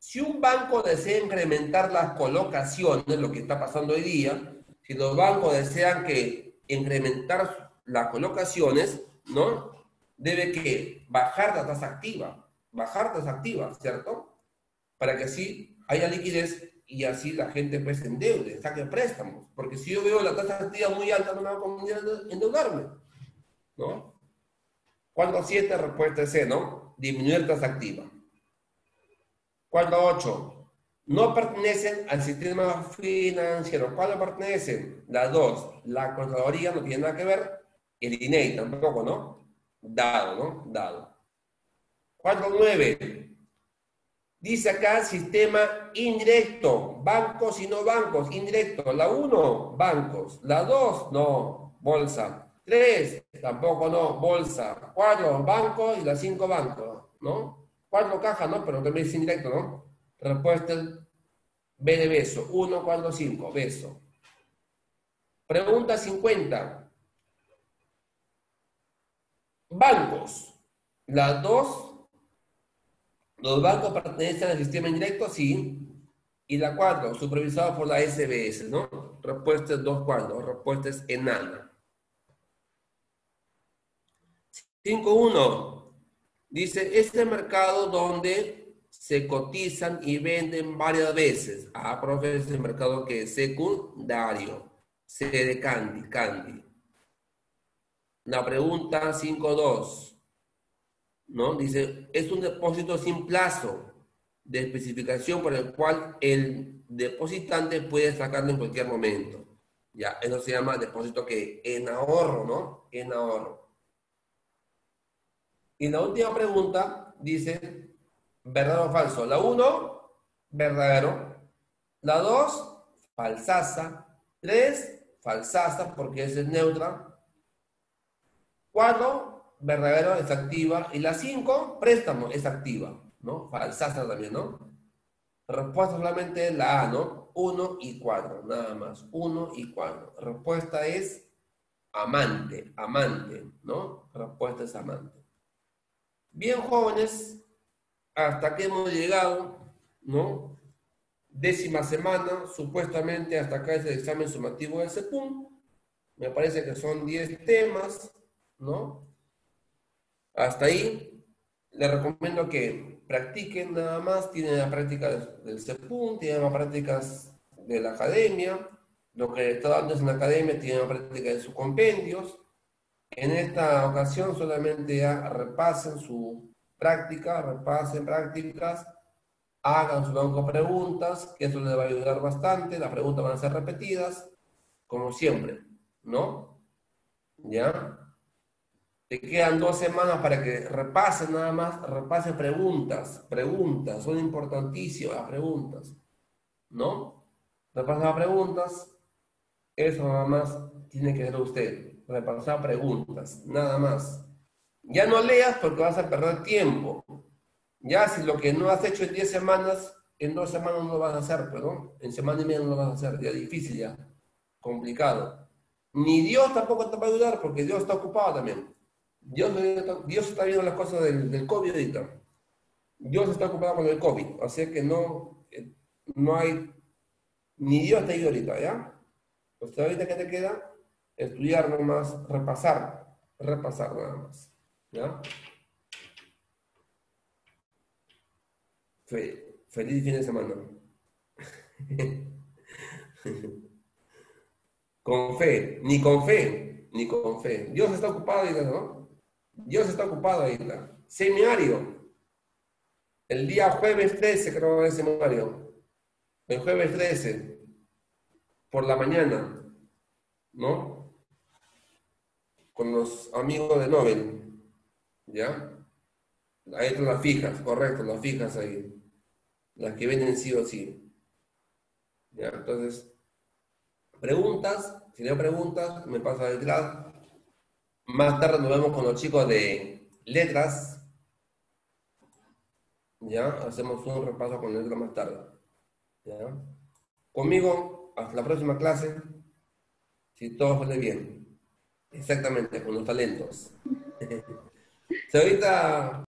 Si un banco desea incrementar las colocaciones, lo que está pasando hoy día, si los bancos desean que incrementar las colocaciones, ¿no? Debe que bajar la tasa activa, bajar tasa activa, ¿cierto? Para que así haya liquidez y así la gente pues endeude, saque préstamos. Porque si yo veo la tasa activa muy alta, no me va a convenir endeudarme, ¿no? Cuadro siete, respuesta C, ¿no? Disminuir tasa activa. Cuadro ocho, no pertenecen al sistema financiero. ¿Cuál no pertenecen? Las dos. La Contraloría no tiene nada que ver, el I N E I tampoco, ¿no? Dado, ¿no? Dado. Cuadro nueve, dice acá sistema indirecto, bancos y no bancos, indirecto. La uno, bancos. La dos, no, bolsa. tres, tampoco no, bolsa. cuatro, bancos y la cinco, bancos, ¿no? cuatro, caja, ¿no? Pero también es indirecto, ¿no? Respuesta B de beso. uno, cuatro, cinco, beso. Pregunta cincuenta. Bancos. Las dos. ¿Los bancos pertenecen al sistema indirecto? Sí. Y la cuatro, supervisado por la S B S, ¿no? Respuesta es dos cuadros. Respuesta es enana. cinco punto uno. Dice, este mercado donde se cotizan y venden varias veces. Ah, profe, es el mercado que es secundario. C de Candy, Candy. La pregunta cinco punto dos, ¿no? Dice, es un depósito sin plazo de especificación por el cual el depositante puede sacarlo en cualquier momento. Ya, eso se llama depósito que en ahorro, ¿no? En ahorro. Y la última pregunta dice, ¿verdadero o falso? La uno, verdadero. La dos, falsaza. tres, falsaza, porque esa es neutra. cuatro, verdadero, es activa. Y la cinco, préstamo, es activa, ¿no? Falsaza también, ¿no? Respuesta solamente la A, ¿no? uno y cuatro, nada más. uno y cuatro. Respuesta es amante, amante, ¿no? Respuesta es amante. Bien, jóvenes, hasta que hemos llegado, ¿no? Décima semana, supuestamente hasta acá es el examen sumativo del SECUM. Me parece que son diez temas, ¿no? Hasta ahí, les recomiendo que practiquen nada más. Tienen la práctica del SECUM, tienen las prácticas de la academia. Lo que está dando en la academia tienen la práctica de sus compendios. En esta ocasión solamente ya repasen su práctica, repasen prácticas, hagan su banco de preguntas, que eso les va a ayudar bastante. Las preguntas van a ser repetidas, como siempre, ¿no? ¿Ya? Te quedan dos semanas para que repasen nada más, repasen preguntas, preguntas, son importantísimas las preguntas, ¿no? Repasen las preguntas, eso nada más tiene que ser usted, repasar preguntas, nada más. Ya no leas porque vas a perder tiempo. Ya si lo que no has hecho en diez semanas, en dos semanas no lo vas a hacer, perdón, en semana y media no lo vas a hacer, ya difícil ya, complicado. Ni Dios tampoco te va a ayudar porque Dios está ocupado también. Dios, Dios está viendo las cosas del, del COVID ahorita. Dios está ocupado con el COVID, así que no, no hay, ni Dios te ayuda ahorita, ¿ya? Pues ahorita que te queda, estudiar nomás, repasar, repasar nada más, ¿ya? Fe, feliz fin de semana. Con fe, ni con fe, ni con fe. Dios está ocupado ahorita, ¿no? Dios está ocupado ahorita. Seminario. El día jueves trece creo que es seminario. El jueves trece, por la mañana, ¿no? Con los amigos de Nobel, ¿ya? Ahí están las fijas, correcto, las fijas ahí. Las que vienen sí o sí. ¿Ya? Entonces, preguntas, si no hay preguntas, me pasa detrás. Más tarde nos vemos con los chicos de letras. ¿Ya? Hacemos un repaso con letras más tarde. ¿Ya? Conmigo, hasta la próxima clase, si todo sale bien. Exactamente, con los talentos. Si ahorita